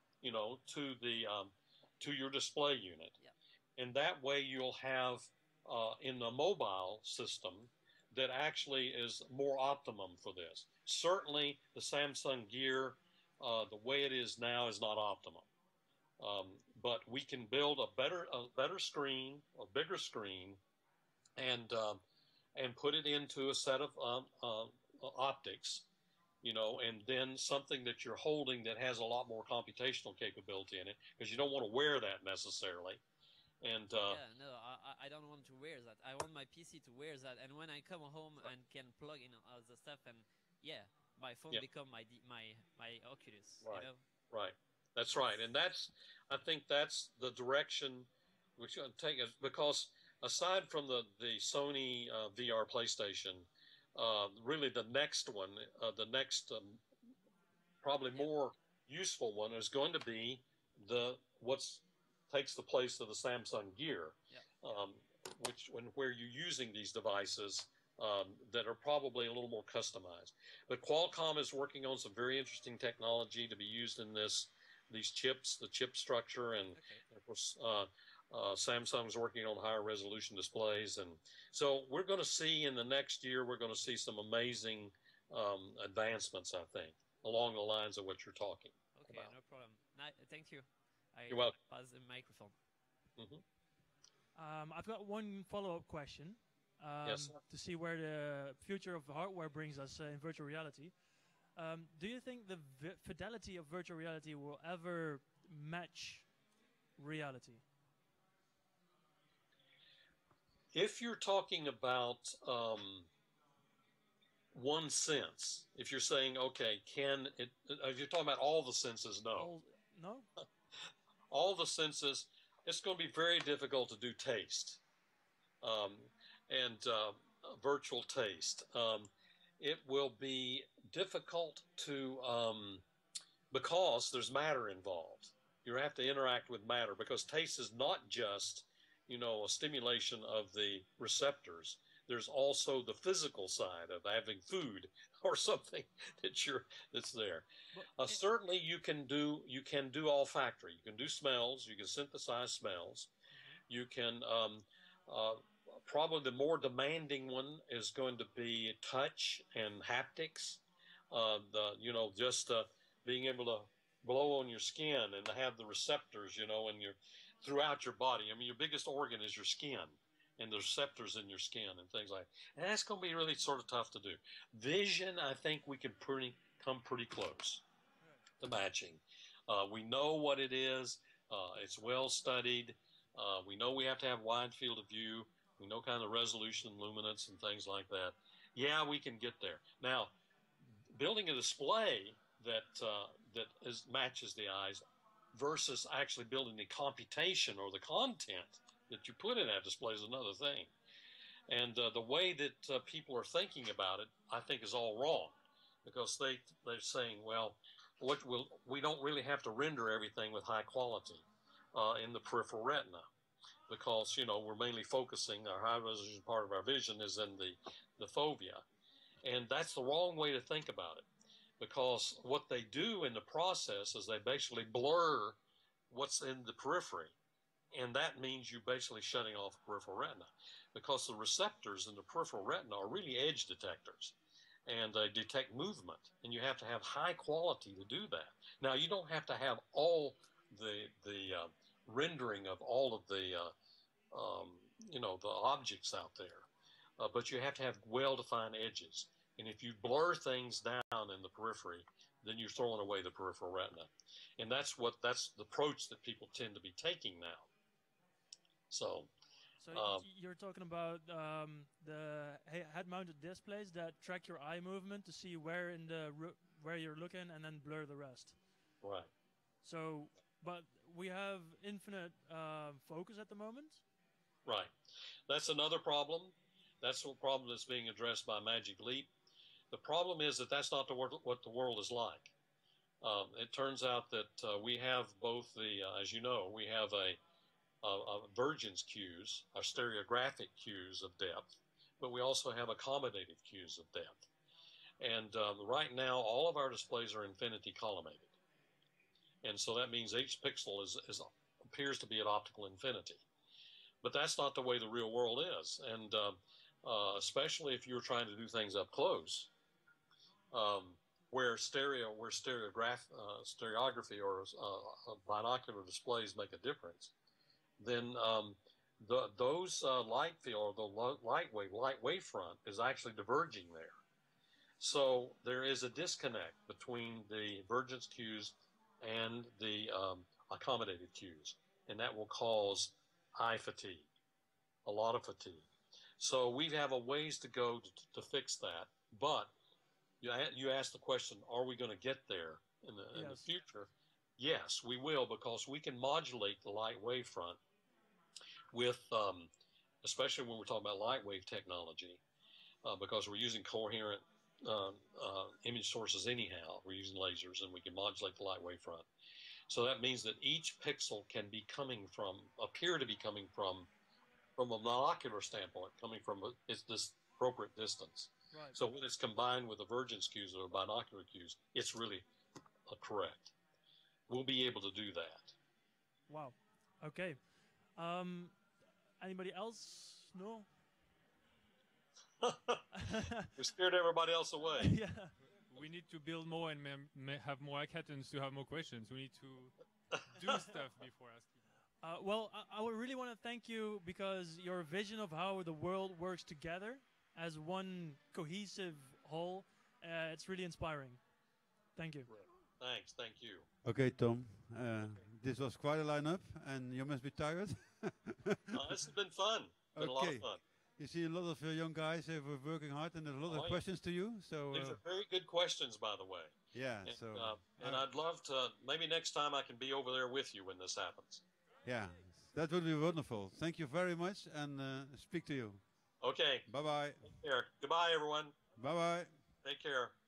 to your display unit, and that way you'll have in the mobile system that actually is more optimum for this. Certainly, the Samsung Gear, the way it is now, is not optimum. But we can build a better screen, a bigger screen, and put it into a set of optics, and then something that you're holding that has a lot more computational capability in it, because you don't want to wear that necessarily. And no, I don't want to wear that. I want my PC to wear that, and when I come home and can plug in all the stuff, and my phone become my Oculus. Right. Right. That's right, and I think that's the direction we're going to take. Because aside from the Sony VR PlayStation, really the next one, probably more useful one, is going to be what's takes the place of the Samsung Gear, where you're using these devices that are probably a little more customized. But Qualcomm is working on some very interesting technology to be used in these chips, the chip structure, and of course Samsung's working on higher resolution displays, and so we're going to see in the next year, we're going to see some amazing advancements, I think, along the lines of what you're talking about. Okay, no problem. Thank you. You're welcome. Pass the microphone. I've got one follow-up question Yes. to see where the future of hardware brings us in virtual reality. Do you think the fidelity of virtual reality will ever match reality? If you're talking about one sense, if you're saying, okay, if you're talking about all the senses, no. No? All the senses, it's going to be very difficult to do taste and virtual taste. It will be difficult to, because there's matter involved. You have to interact with matter, because taste is not just, a stimulation of the receptors. There's also the physical side of having food or something that's there. Certainly, you can do olfactory. You can do smells. You can synthesize smells. You can probably the more demanding one is going to be touch and haptics. Being able to blow on your skin and to have the receptors, throughout your body. I mean, your biggest organ is your skin, and the receptors in your skin and things like that. And that's going to be really sort of tough to do. Vision, I think we can come pretty close to matching. We know what it is. It's well studied. We know we have to have wide field of view. We know kind of resolution and luminance and things like that. Yeah, we can get there. Now, building a display that matches the eyes versus actually building the computation or the content that you put in that display is another thing. And the way that people are thinking about it, I think, is all wrong, because they're saying, well, we don't really have to render everything with high quality in the peripheral retina, because we're mainly focusing, our high resolution part of our vision is in the fovea, and that's the wrong way to think about it. Because what they do in the process is they basically blur what's in the periphery. And that means you're basically shutting off peripheral retina, because the receptors in the peripheral retina are really edge detectors, and they detect movement. And you have to have high quality to do that. Now, you don't have to have all the rendering of all of the objects out there, but you have to have well-defined edges. And if you blur things down in the periphery, then you're throwing away the peripheral retina. And that's the approach that people tend to be taking now. So you're talking about the head-mounted displays that track your eye movement to see where where you're looking and then blur the rest. Right. So, but we have infinite focus at the moment. Right. That's another problem. That's a problem that's being addressed by Magic Leap. The problem is that that's not what the world is like. It turns out that we have both as you know, we have a Vergence cues, our stereographic cues of depth, but we also have accommodative cues of depth. And right now, all of our displays are infinity collimated. And so that means each pixel appears to be at optical infinity. But that's not the way the real world is. And especially if you're trying to do things up close, where stereography or binocular displays make a difference, then those light field, or the light wavefront is actually diverging there. So there is a disconnect between the Vergence cues and the accommodated cues, and that will cause eye fatigue, a lot of fatigue. So we have a ways to go to fix that. But you asked the question, are we going to get there in the future? Yes, we will, because we can modulate the light wavefront with, especially when we're talking about light wave technology, because we're using coherent image sources anyhow. We're using lasers, and we can modulate the light wavefront. So that means that each pixel can be appear to be coming from a monocular standpoint, coming from this appropriate distance. Right. So when it's combined with the Vergence cues or binocular cues, it's really correct. We'll be able to do that. Wow. Okay. Anybody else? No? We scared everybody else away. Yeah. We need to build more and have more hackathons to have more questions. We need to do stuff before asking. Well, I would really want to thank you, because your vision of how the world works together as one cohesive whole, it's really inspiring. Thank you. Thanks. Thank you. Okay, Tom. This was quite a lineup, and you must be tired. This has been fun. It's been a lot of fun. You see a lot of young guys who are working hard, and there's a lot of questions to you. So these are very good questions, by the way. Yeah. And I'd love to. Maybe next time I can be over there with you when this happens. Yeah, that would be wonderful. Thank you very much, and speak to you. Okay. Bye bye. Take care. Goodbye, everyone. Bye bye. Take care.